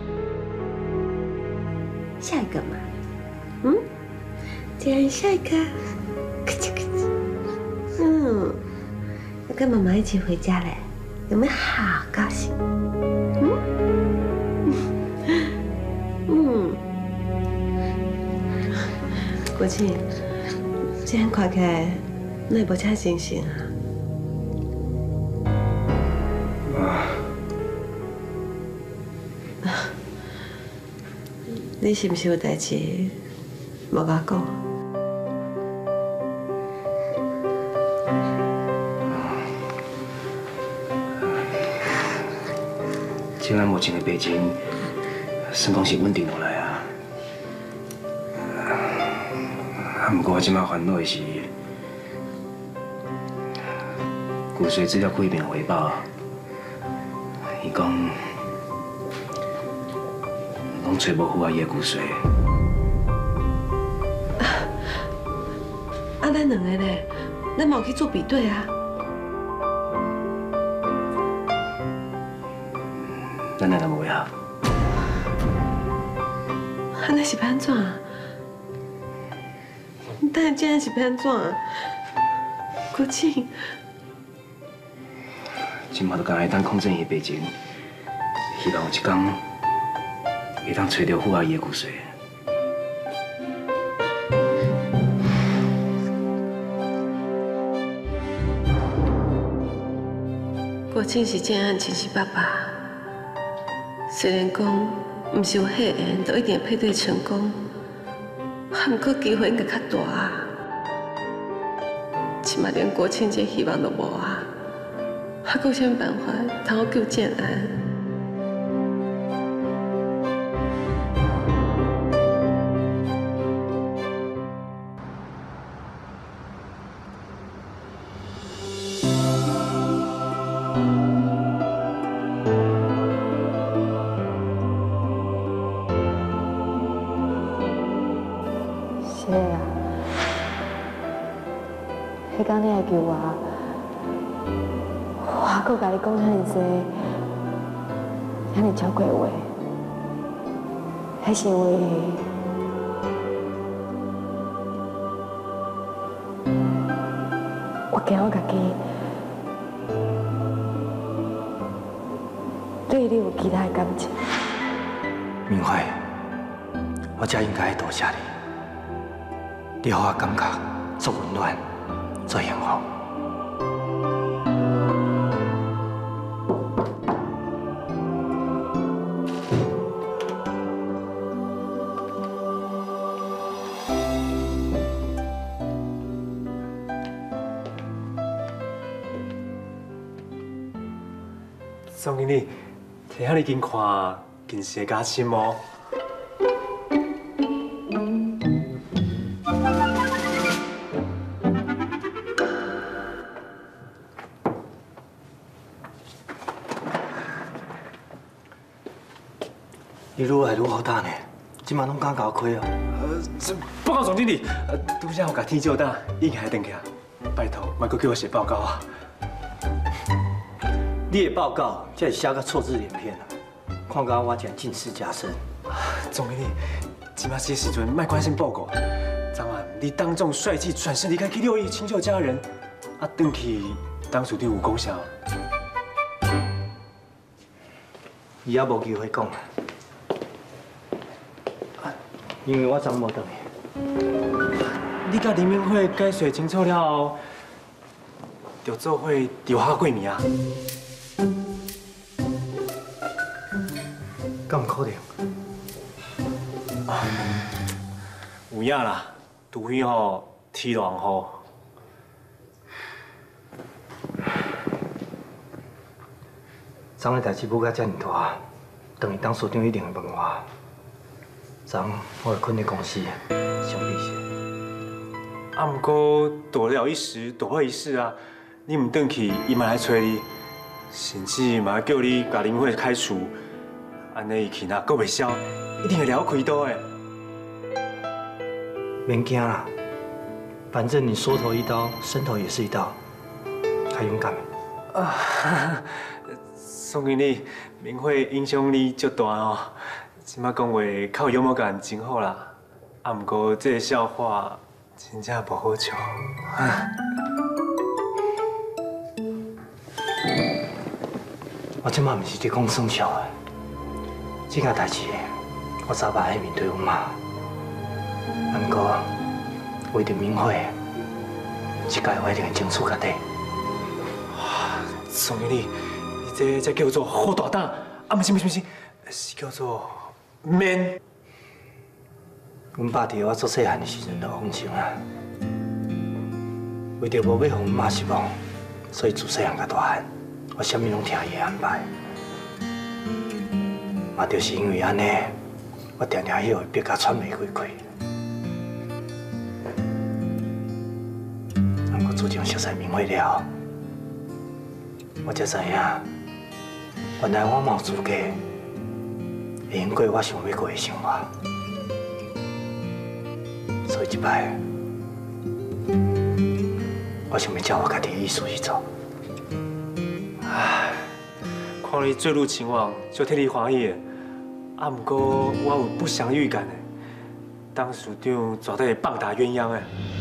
下一个嘛，建安下一个，咯吱咯吱。要跟妈妈一起回家嘞，有没有好高兴？国庆，这样看起来，那也无啥新鲜啊。你是不是有代志无甲我讲？现在目前的病情，算讲是稳定落来啊。不过我即马烦恼的是，骨髓治疗开病回报，伊讲拢找无符合伊的骨髓。咱两个咧，咱嘛有去做比对啊。咱两个无合。安尼是要安怎啊？但这样是要安怎啊？国庆，今嘛就讲会当控制伊病情，希望有一天会当找到符合伊的骨髓。国庆是建安亲生爸爸，虽然讲唔是有血缘都一定配对成功，不过机会应该较大啊。起码连国庆这希望都无啊，还有啥办法通我救建安？ 迄天你来救我，我搁甲你讲遐尼济，遐尼少过话，迄是因为我惊我家己对你有其他的感情。 明慧，我才应该多谢你，你让我感觉足温暖，足幸福。 宋经理，听下你近看近视的加深哦。 你愈来愈好打呢，即马拢敢甲我开哦。 报告总经理，拄则我甲天照打，已经还回去啊。拜托，莫阁叫我写报告啊。 你的报告才是写个错字连篇啊！看到我真近视加深。 总经理，即马这时阵莫关心报告。昨晚你当众帅气转身离开 K6E 亲救家人，啊，回去当属长有功效。 伊也无机会讲啊，因为我昨无回去。 你甲林明慧解释清楚了后，就做伙调下过暝啊。 敢可能？ 有影啦，除非吼天乱雨。 昨个代志舞到遮尔大，等于当所长一定会问我。昨我会困在公司，想避些。 啊，不过躲了一时，躲了一世啊！你唔回去，伊嘛来找你，甚至嘛叫你甲林慧开除。安尼伊气若阁袂消，一定会撩开刀的。 免惊啦，反正你缩头一刀，伸头也是一刀，还勇敢。 宋经理，明慧影响力足大哦，即马讲话较有幽默感，真好啦。啊，不过这个笑话真正无好笑。 我即马毋是伫讲算笑的。这件代志，我早晚要面对阮妈。不过，为着明慧，这届我一定会争取到底。 宋经理，你这叫做好大胆，啊，不是，是叫做 man。 阮爸伫我做细汉的时阵就放心啊，为着无要互阮妈失望，所以自细汉到大汉，我啥物拢听伊的安排。嘛，就是因为安尼，我常常迄个憋甲喘袂开开。不过自从熟悉明慧了，我才知影，原来我嘛有资格会用过我想要过的生活。所以这摆，我想要照我家己的意思去做。 唉，看你坠入情网，就替你欢喜的。啊，不过我有不祥预感的，当署长绝对会棒打鸳鸯的。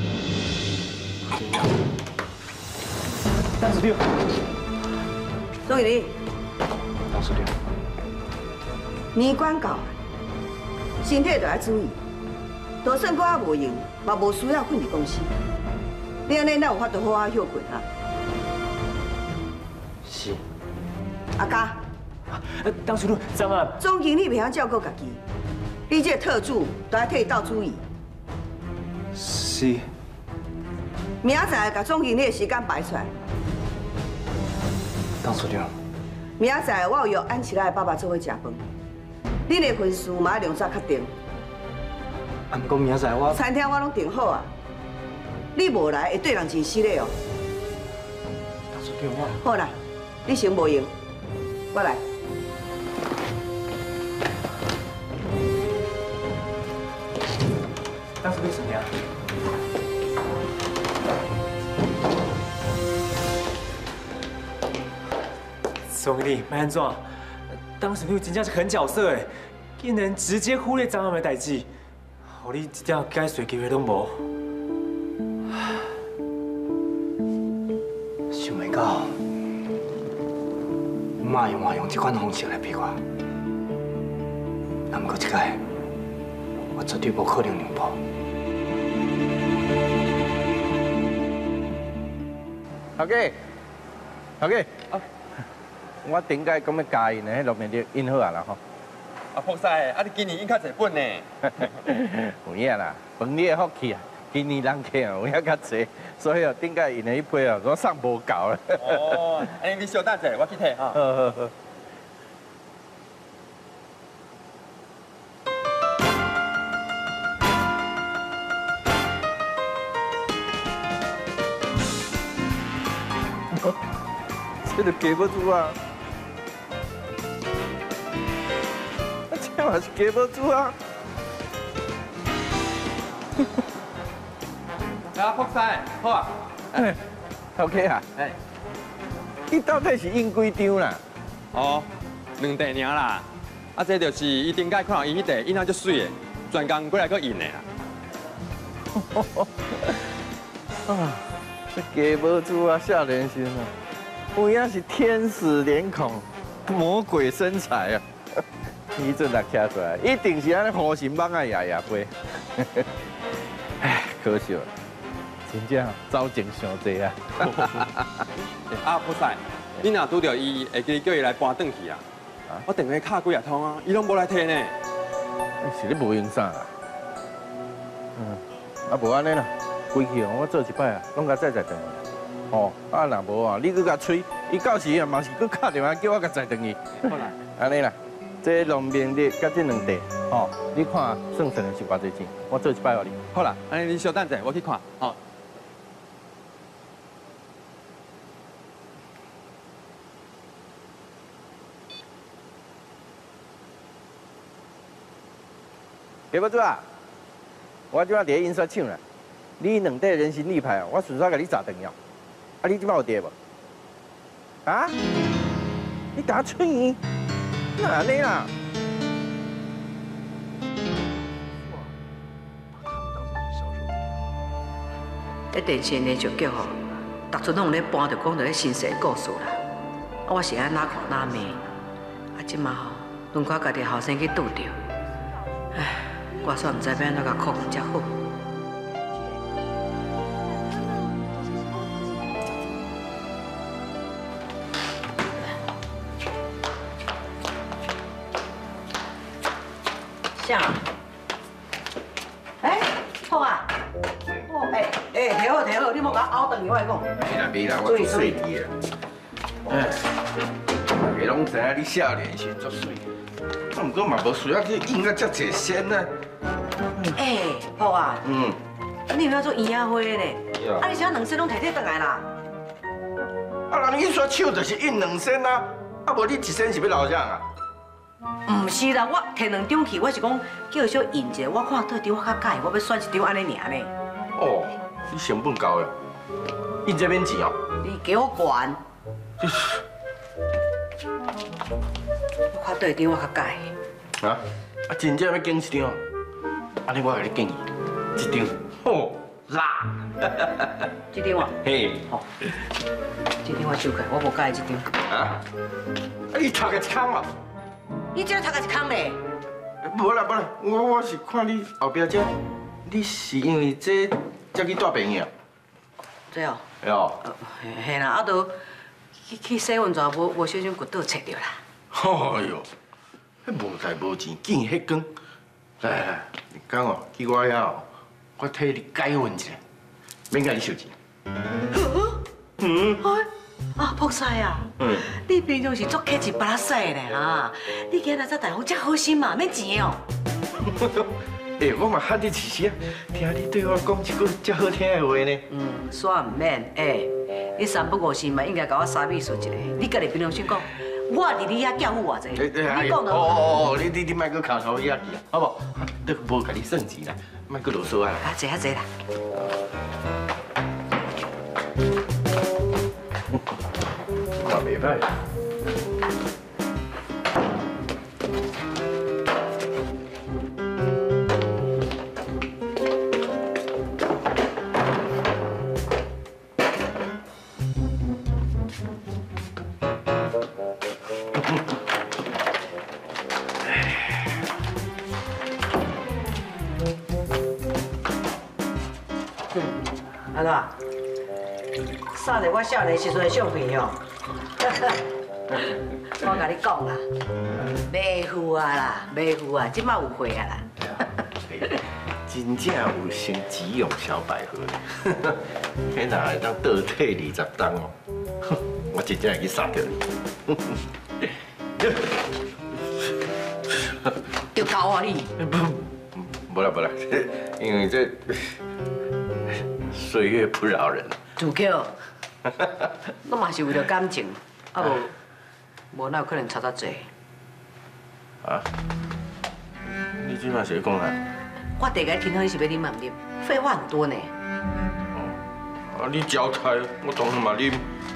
当署长， 总经理， 当署长， 年关到了，身体就要注意。就算我无用，嘛无需要困伫公司。你安尼哪有法度好好休困啊？ 是。 阿嘉。 当署长，昨晚总经理袂晓照顾家己，你这个特助都要替伊斗注意。 是。 明仔载甲总经理的时间排出来。 当署长。 明仔载我有约安琪拉的爸爸做伙食饭，恁的婚事嘛要量早确定。 啊，不过明仔载我餐厅我拢订好啊，你无来会对人真失礼哦。 当署长我。 好啦，你先无用，我来。 当署长什么呀？ 宋经理，安怎？当时你真正是狠角色诶，竟然直接忽略张阿妹的代志，互你一点解释机会都无。 想袂到，妈用这款方式来逼我，但不过这个，我绝对不可能让步。 头家，头家，我顶届咁要加印的，迄录面的印好啊啦吼。 啊，福赛，啊你今年印较侪本呢？ 有影啦，饭你的福气啊，今年人客有影较侪，所以哦，顶届印的迄批哦，我送无够啦。 哦，安尼你稍等者，我去摕哈。 好好好。这就加不住啊！这嘛是加不住啊！ 啊，福赛，好啊。 哎，头家啊， 哎， 你到底是印几张啦？ 哦，2地尔啦。啊，这就是伊顶届看到伊迄地印啊足水的，专工过来搁印的啦。 啊，这加不住啊，少年兄啊！有影是天使脸孔，魔鬼身材啊！你阵来徛出来，一定是安尼好心帮啊夜夜飞。唉，可惜了，真正走情伤济啊！ 啊，福赛，你若拄到伊，会记叫伊来搬转去啊？我电话敲几啊通啊，伊拢无来摕呢。 是你无用啥啦？啊无安尼啦，规矩哦，我做一摆啊，拢甲载转去。哦，啊若无啊，你搁甲催，伊到时啊嘛是搁打电话叫我甲载转去。 好啦， 安尼啦，这农民的甲这2地，哦，你看算算的是偌济钱？我做一摆互你。 好啦，安尼你稍等者，我去看。哦。 对不住啊，我即摆伫印刷厂啦，你2块人形立牌啊，我顺手甲你砸断了。啊，你即摆有跌无？啊？你打吹伊？哪安尼啦？ 迄电视连续剧吼，逐阵拢咧播着讲着迄新世故事啦。啊，我是安哪看哪骂，啊，即马吼，轮到家己后生去拄着，唉，我煞唔知要安怎甲克服才好。 啥？哎，好啊。哦，摕好摕好，你莫甲我拗断去，我讲。 没啦，我做水滴啦。哎，大家拢知影你少年时做水，啊，不过嘛无需要去印啊遮济仙啊。 哎，好啊。你有要做烟花咧？啊，你啥2仙拢摕这转来啦？ 啊，人印刷厂就是印2仙啊，啊无你1仙是要留啥啊？ 唔是啦，我摕2张去，我是讲叫伊小印一下，我看对张我较介意，我要选1张安尼尔呢。 哦，你成本高了，印这免钱哦。 你给我管。我看对张我较介意。 啊，真正要拣1张，安尼我给你建议，1张，好啦。 这张啊？ 嘿， 好，这张我收起，我无介意这张。 啊？你读个一空哦？ 你这读个一空咧？ 无啦无啦，我是看你后壁这，你是因为这才去带病的？ 这哦。 对哦。 嘿啦，啊都去洗温泉，无小心骨倒切着啦。 哎呦，迄无代无钱，见迄光。来，你讲哦，去我遐哦，我替你改运一下，免甲你收钱。 啊，福赛啊！你平常是做客气巴西咧哈，你今日这大方这好心嘛，免钱哦。 哎，我嘛喊你一声，听你对我讲一句这好听的话呢。 煞唔免，你3不5时嘛，应该甲我三秘书一下。你家己平常心讲，我伫你遐教我偌济，你讲的。 哦，你莫搁口头遐记啊，好不？都无甲你算钱啦，莫搁啰嗦啊。 啊，坐啊坐啦。 嘛袂歹， 安怎？送着我少年时阵的相片哦。我甲你讲啦，袂赴啊啦，袂赴啊，即摆有货啊啦。 真正有生吉用小百合咧，迄哪会当倒退20档哦？我真正会去杀掉你。 就搞啊你！ 不啦，因为这岁月不饶人。 自叫，我嘛是为了感情，啊无哪有可能差遮济？ 啊？你即摆是咧讲啥？ 我第个听到你是要啉嘛唔啉？废话很多呢。 啊，你招待，我当然嘛啉。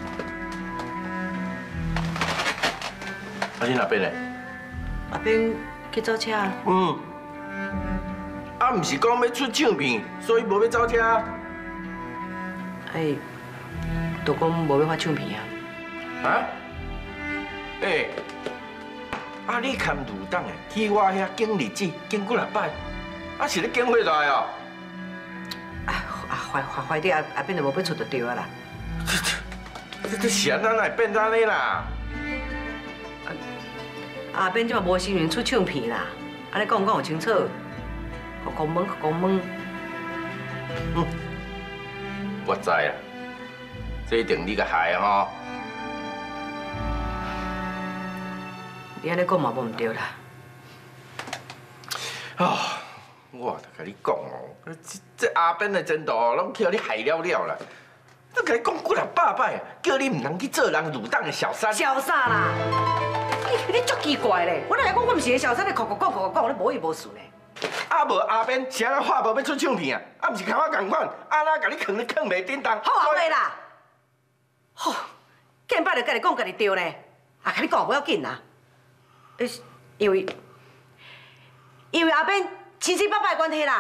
啊，你那边呢？ 阿边去走车。 嗯。啊，唔是讲要出唱片，所以无要走车。 哎，都讲无要发唱片啊。 啊？哎，啊，你看卢党的，去我遐经日子，经几啊摆，啊是咧经回来哦。 坏啲阿边就无要出就对啊啦。 这谁哪会变安尼啦？ 阿边即嘛无心情出唱片啦，安尼讲有清楚。公问。 我知啦，这一定你个害的吼。 你安尼讲嘛无唔对啦。 啊，我甲你讲哦，这阿边的前途哦，拢去互你害了啦。我甲你讲几啊百摆啊，叫你唔通去做人鲁党的小三。 小三啦！你足奇怪咧！我来讲我唔是个小三，你讲，你无意无事呢。 啊无阿边是安怎话无要出唱片啊？啊唔是甲我共款，安那甲你囥袂叮当。 好后悔啦！吼，见摆就甲你讲家己对呢，啊，甲你讲不要紧啦。因为阿边亲亲爸爸的关系啦。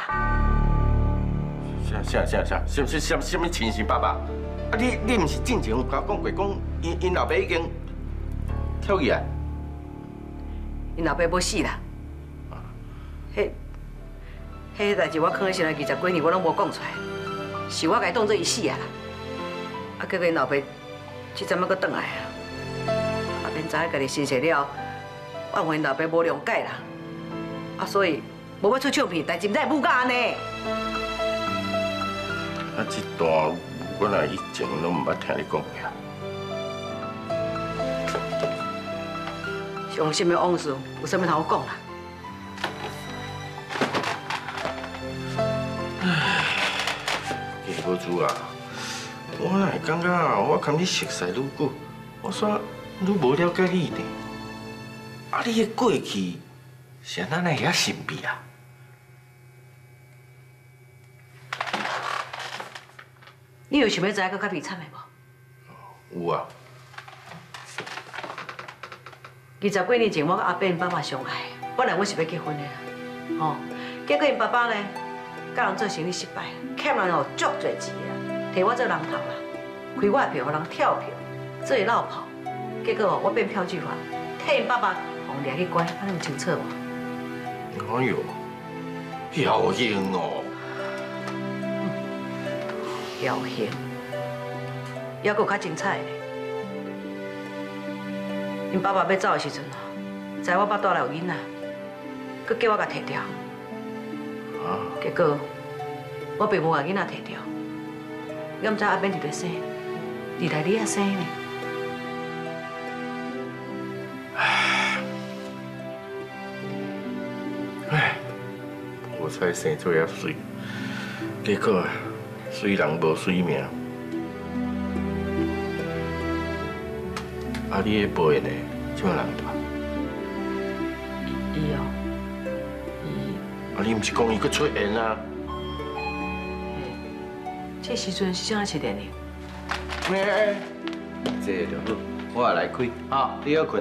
什么亲亲爸爸？啊你唔是之前有甲我讲过，讲因老爸已经跳去啊？因老爸要死啦。迄代志我囥咧心内20几年，我拢无讲出来，是我甲伊当做伊死啊啦。啊，结果因老爸这阵仔搁转来啊，啊免知影家己心碎了，我因老爸无谅解啦，啊所以无要出唱片，代志才会舞到安尼。 啊，这段我若以前拢唔捌听你讲过。伤心的往事，有啥物通好讲啦？无主啊！我哪会感觉我跟你熟悉愈久，我煞愈无了解你呢？啊，你的过去是安那会遐神秘啊？你有想要知影搁较悲惨的无？有啊。20几年前，我甲阿伯因爸爸相爱，本来我是要结婚的啦，吼，结果因爸爸呢？甲人做生意失败，欠人哦足侪钱啊，摕我做人头啦，开我的票，互人跳票，做伊落跑，结果我变票据法，替因爸爸互掠去关，安尼有清楚无？哎呦，侥幸哦！侥幸，还佫有较精彩的。因爸爸要走的时阵哦，知我腹肚内有囡仔，佫叫我甲摕掉。结果我并无把囡仔摕掉，我唔知阿边伫咧生，伫台你遐生呢。唉，我才生做遐水，结果水人无水命。啊，你的报应呢？怎人大？伊哦。啊！你唔是讲伊搁出现啊？这时阵是啥时电呢？这就好， 我来开，啊，你好困。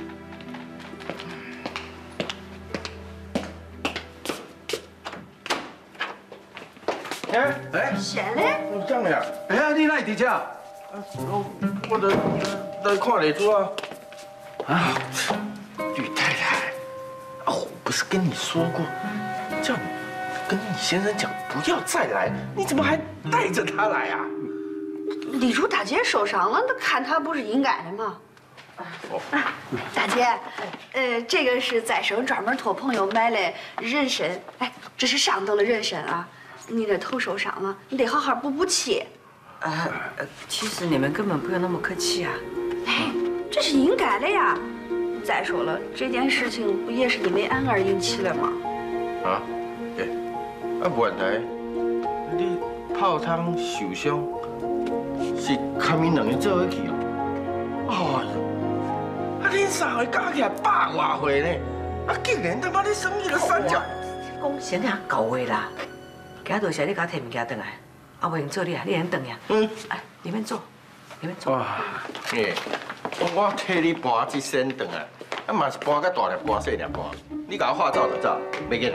哎， 贤嘞？ 怎么样？ 哎呀，你哪会伫遮？ 我来看丽珠啊。啊，吕太太，我不是跟你说过，叫你跟你先生讲不要再来，你怎么还带着他来啊？ 李珠大姐受伤了，那看她不是应该的吗？大姐，这个是再生专门托朋友买的人参，哎，这是上等的人参啊。你这头受伤了，你得好好补气。 其实你们根本不用那么客气啊。 哎，这是应该的呀。再说了，这件事情不也是因为俺儿引起的吗？ 啊，对，原来你泡汤受伤是他们两个做一起哦。哎呦，恁三个加起来100多岁呢，竟然他妈的生一个三角。 讲先听够话啦。今日是你给我摕物件回来，我用做你啊，你先等呀。哎，里面坐，里面坐。 哇，我替你搬这身回来，嘛是搬甲大粒搬小粒搬，你甲我话走就走，袂紧啦。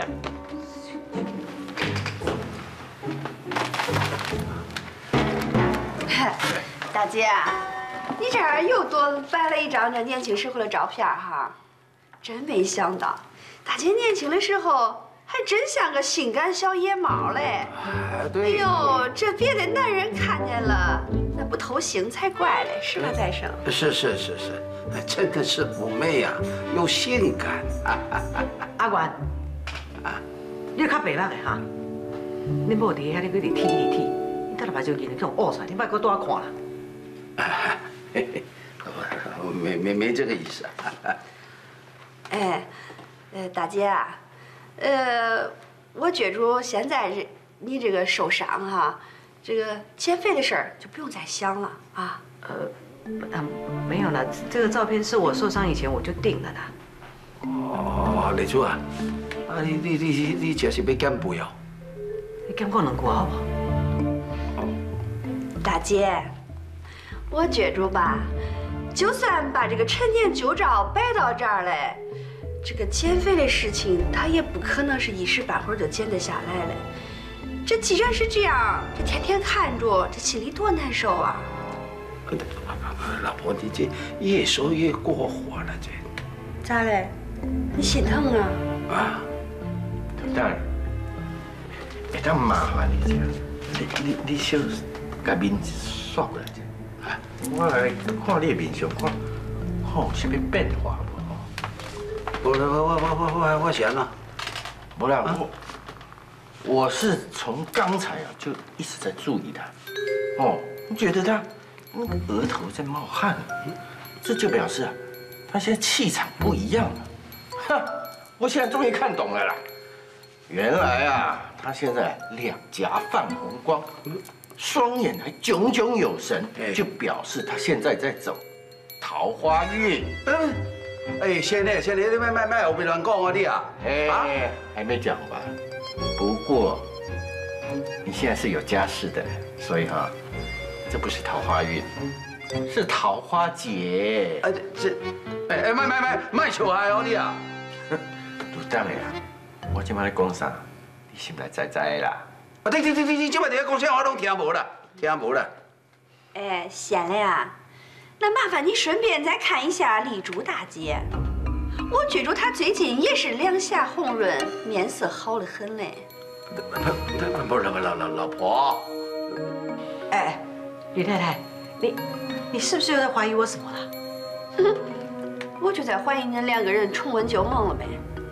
大姐，你这儿又多摆了一张这年轻时候的照片哈，真没想到，大姐年轻的时候。还真像个性感小野猫嘞！ 对。 哎呦，这别的男人看见了，那不偷腥才怪嘞，是吧，再生？ 是，真的是妩媚啊，又性感。 阿元，你较白目的哈，你某伫遐你去剃，你等下把这个人叫我恶出来，你别给我多看啦。 没这个意思。 哎，大姐啊。我觉着现在你这个受伤哈，这个减肥的事儿就不用再想了啊。 没有了，这个照片是我受伤以前我就定了的。 哦，丽珠啊，你这是要减肥哦？ 你减过2个好不好？ 大姐，我觉着吧，就算把这个陈年旧照摆到这儿来。这个减肥的事情，它也不可能是一时半会儿就减得下来的。这既然是这样，这天天看着，这心里多难受啊！ 老婆，你这越说越过火了，这咋嘞？你心疼啊？ 啊，当然，会当麻烦你一下，你小把面刷过来者，我来看你的面相，看有什么变化。 我闲了， 不啦，我是从刚才啊就一直在注意他，你觉得他那个额头在冒汗，这就表示啊，他现在气场不一样了。哈，我现在终于看懂了啦，原来啊，他现在两颊泛红光，双眼还炯炯有神，就表示他现在在走桃花运。 哎，先生，你卖后边乱讲啊你啊！ 哎，还没讲完。不过你现在是有家室的，所以哈，这不是桃花运，是桃花劫。 卖笑嗨哦你啊！ 都当然啦，我今摆咧讲啥，你心内知的啦。 你今摆在讲啥我拢听无啦。 哎，贤嘞啊！那麻烦你顺便再看一下丽珠大姐，我觉着她最近也是两颊红润，面色好得很嘞。 不是老婆。 哎，吕太太，你是不是又在怀疑我什么了？ 我就在怀疑你们2个人重温旧梦了呗。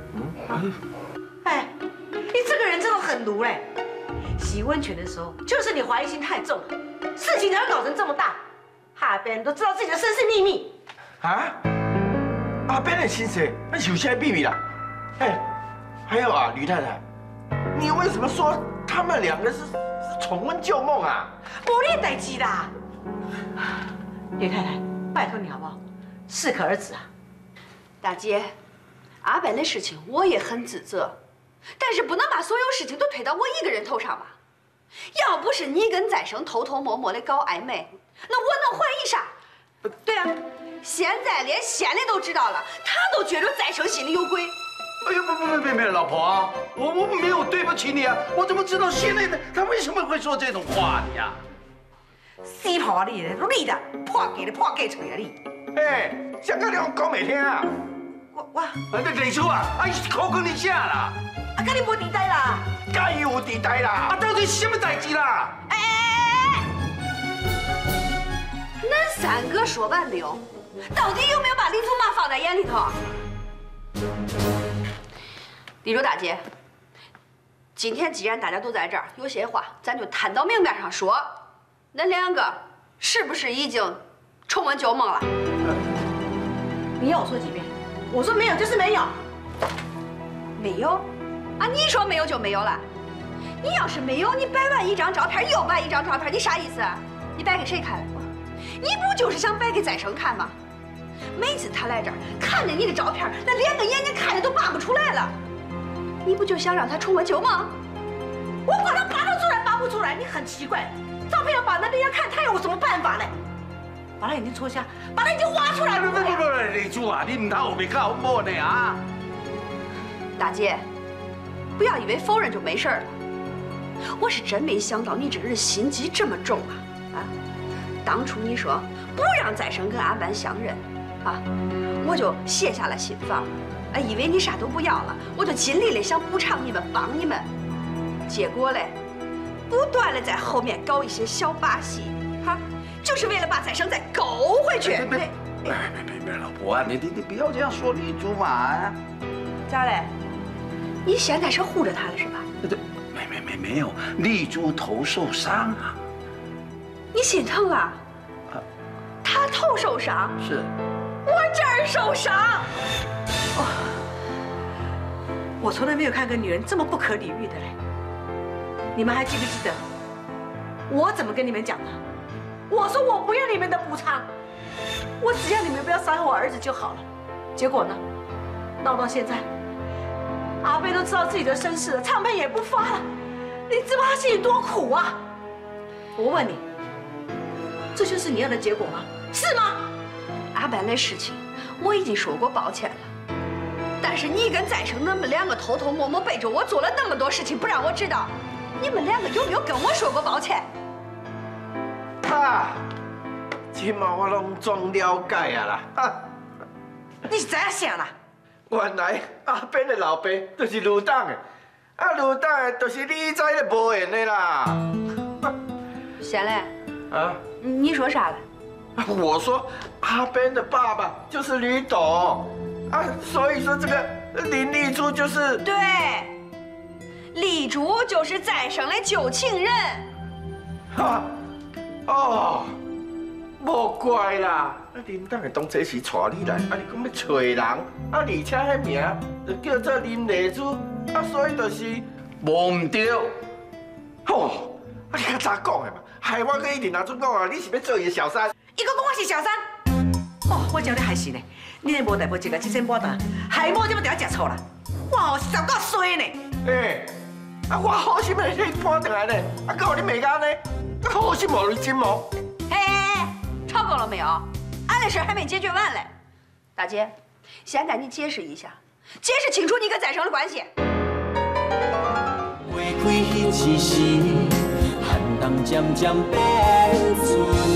哎，你这个人真的很奴嘞！洗温泉的时候，就是你怀疑心太重了，事情才会搞成这么大。下边都知道自己的身世秘密啊！阿边的心事，那有些秘密啦。哎，还有啊，吕太太，你为什么说他们2个是重温旧梦啊？ 无你代志啦！吕太太，拜托你好不好？适可而止啊！ 大姐，阿本的事情我也很自责，但是不能把所有事情都推到我一个人头上吧？要不是你跟再生偷偷摸摸的搞暧昧。那我能怀疑啥？ 对啊，现在连县里都知道了，他都觉得再生心里有鬼。 哎呦，不，老婆啊，我没有对不起你啊，我怎么知道县里的他为什么会说这种话的呀？ 死婆你咧，你的破假吹啊你！ 哎，香港你讲没听啊？ 我， 你李叔啊，口讲你假啦！ 啊，跟你无地带啦！ 该有地带啦！啊，到底什么代志啦？ 恁三哥说完没有？到底有没有把李祖妈放在眼里头？李珠大姐，今天既然大家都在这儿，有些话咱就摊到明面上说。恁两个是不是已经重温旧梦了？ 你要我说几遍？我说没有就是没有。 没有？啊，你说没有就没有了？你要是没有，你摆完一张照片又摆一张照片，你啥意思？你摆给谁看？你不就是想摆给再生看吗？每次他来这儿看见你的照片，那两个眼睛看着都拔不出来了。你不就想让他重温旧梦？ 我把他拔得出来，拔不出来，你很奇怪。照片要把那人家看，他有什么办法呢？把他眼睛戳瞎，把他眼睛挖出来。 不，李珠啊，你唔通有没靠摸呢啊？ 大姐，不要以为否认就没事了。我是真没想到你这人心机这么重啊！当初你说不让再生跟阿班相认，啊，我就卸下了心防，以为你啥都不要了，我就尽力的想补偿你们，帮你们。结果嘞，不断的在后面搞一些小把戏，哈，就是为了把再生再勾回去。 别，老婆啊，你不要这样说李珠嘛。 咋嘞？你现在是护着他了是吧？ 没有，丽珠头受伤啊。 你心疼了？他头受伤？ 是。 我这儿受伤。 哦，我从来没有看过女人这么不可理喻的嘞。你们还记不记得我怎么跟你们讲的？我说我不要你们的补偿，我只要你们不要伤害我儿子就好了。结果呢，闹到现在，阿贝都知道自己的身世了，唱片也不发了。你知道他心里多苦啊！我问你，这就是你要的结果吗？是吗？ 阿班的事情我已经说过抱歉了，但是你跟再生他们两个偷偷摸摸背着我做了那么多事情，不让我知道，你们两个有没有跟我说过抱歉？ 啊，今嘛我拢总了解啊啦！ 你是知影啥啦？ 原来阿斌的老爸就是吕董的。吕董的就是你知的无缘的啦。 贤嘞， 啊， 你说啥了？ 我说阿斌的爸爸就是吕董啊，所以说这个林丽珠就是对，丽珠就是再生的旧情人。 哈，哦，无怪啦。林董的当初是带你来，你讲要找人，而且迄名就叫做林丽珠。所以就是无唔对，吼！你较早讲的嘛，害我跟伊林阿祖讲啊，你是要做伊的小三。 伊个讲我是小三，哦，我叫你害死呢！你那无代无志个，一身波蛋，害我这么条食醋啦！哇，实够衰呢！ 我好心来替搬回来呢，告你没干呢，好心无你心无。 超过了没有？俺的事还没解决完嘞。大姐，现在你解释一下，解释清楚你跟再生的关系。 花开迄时，寒冬渐渐变春。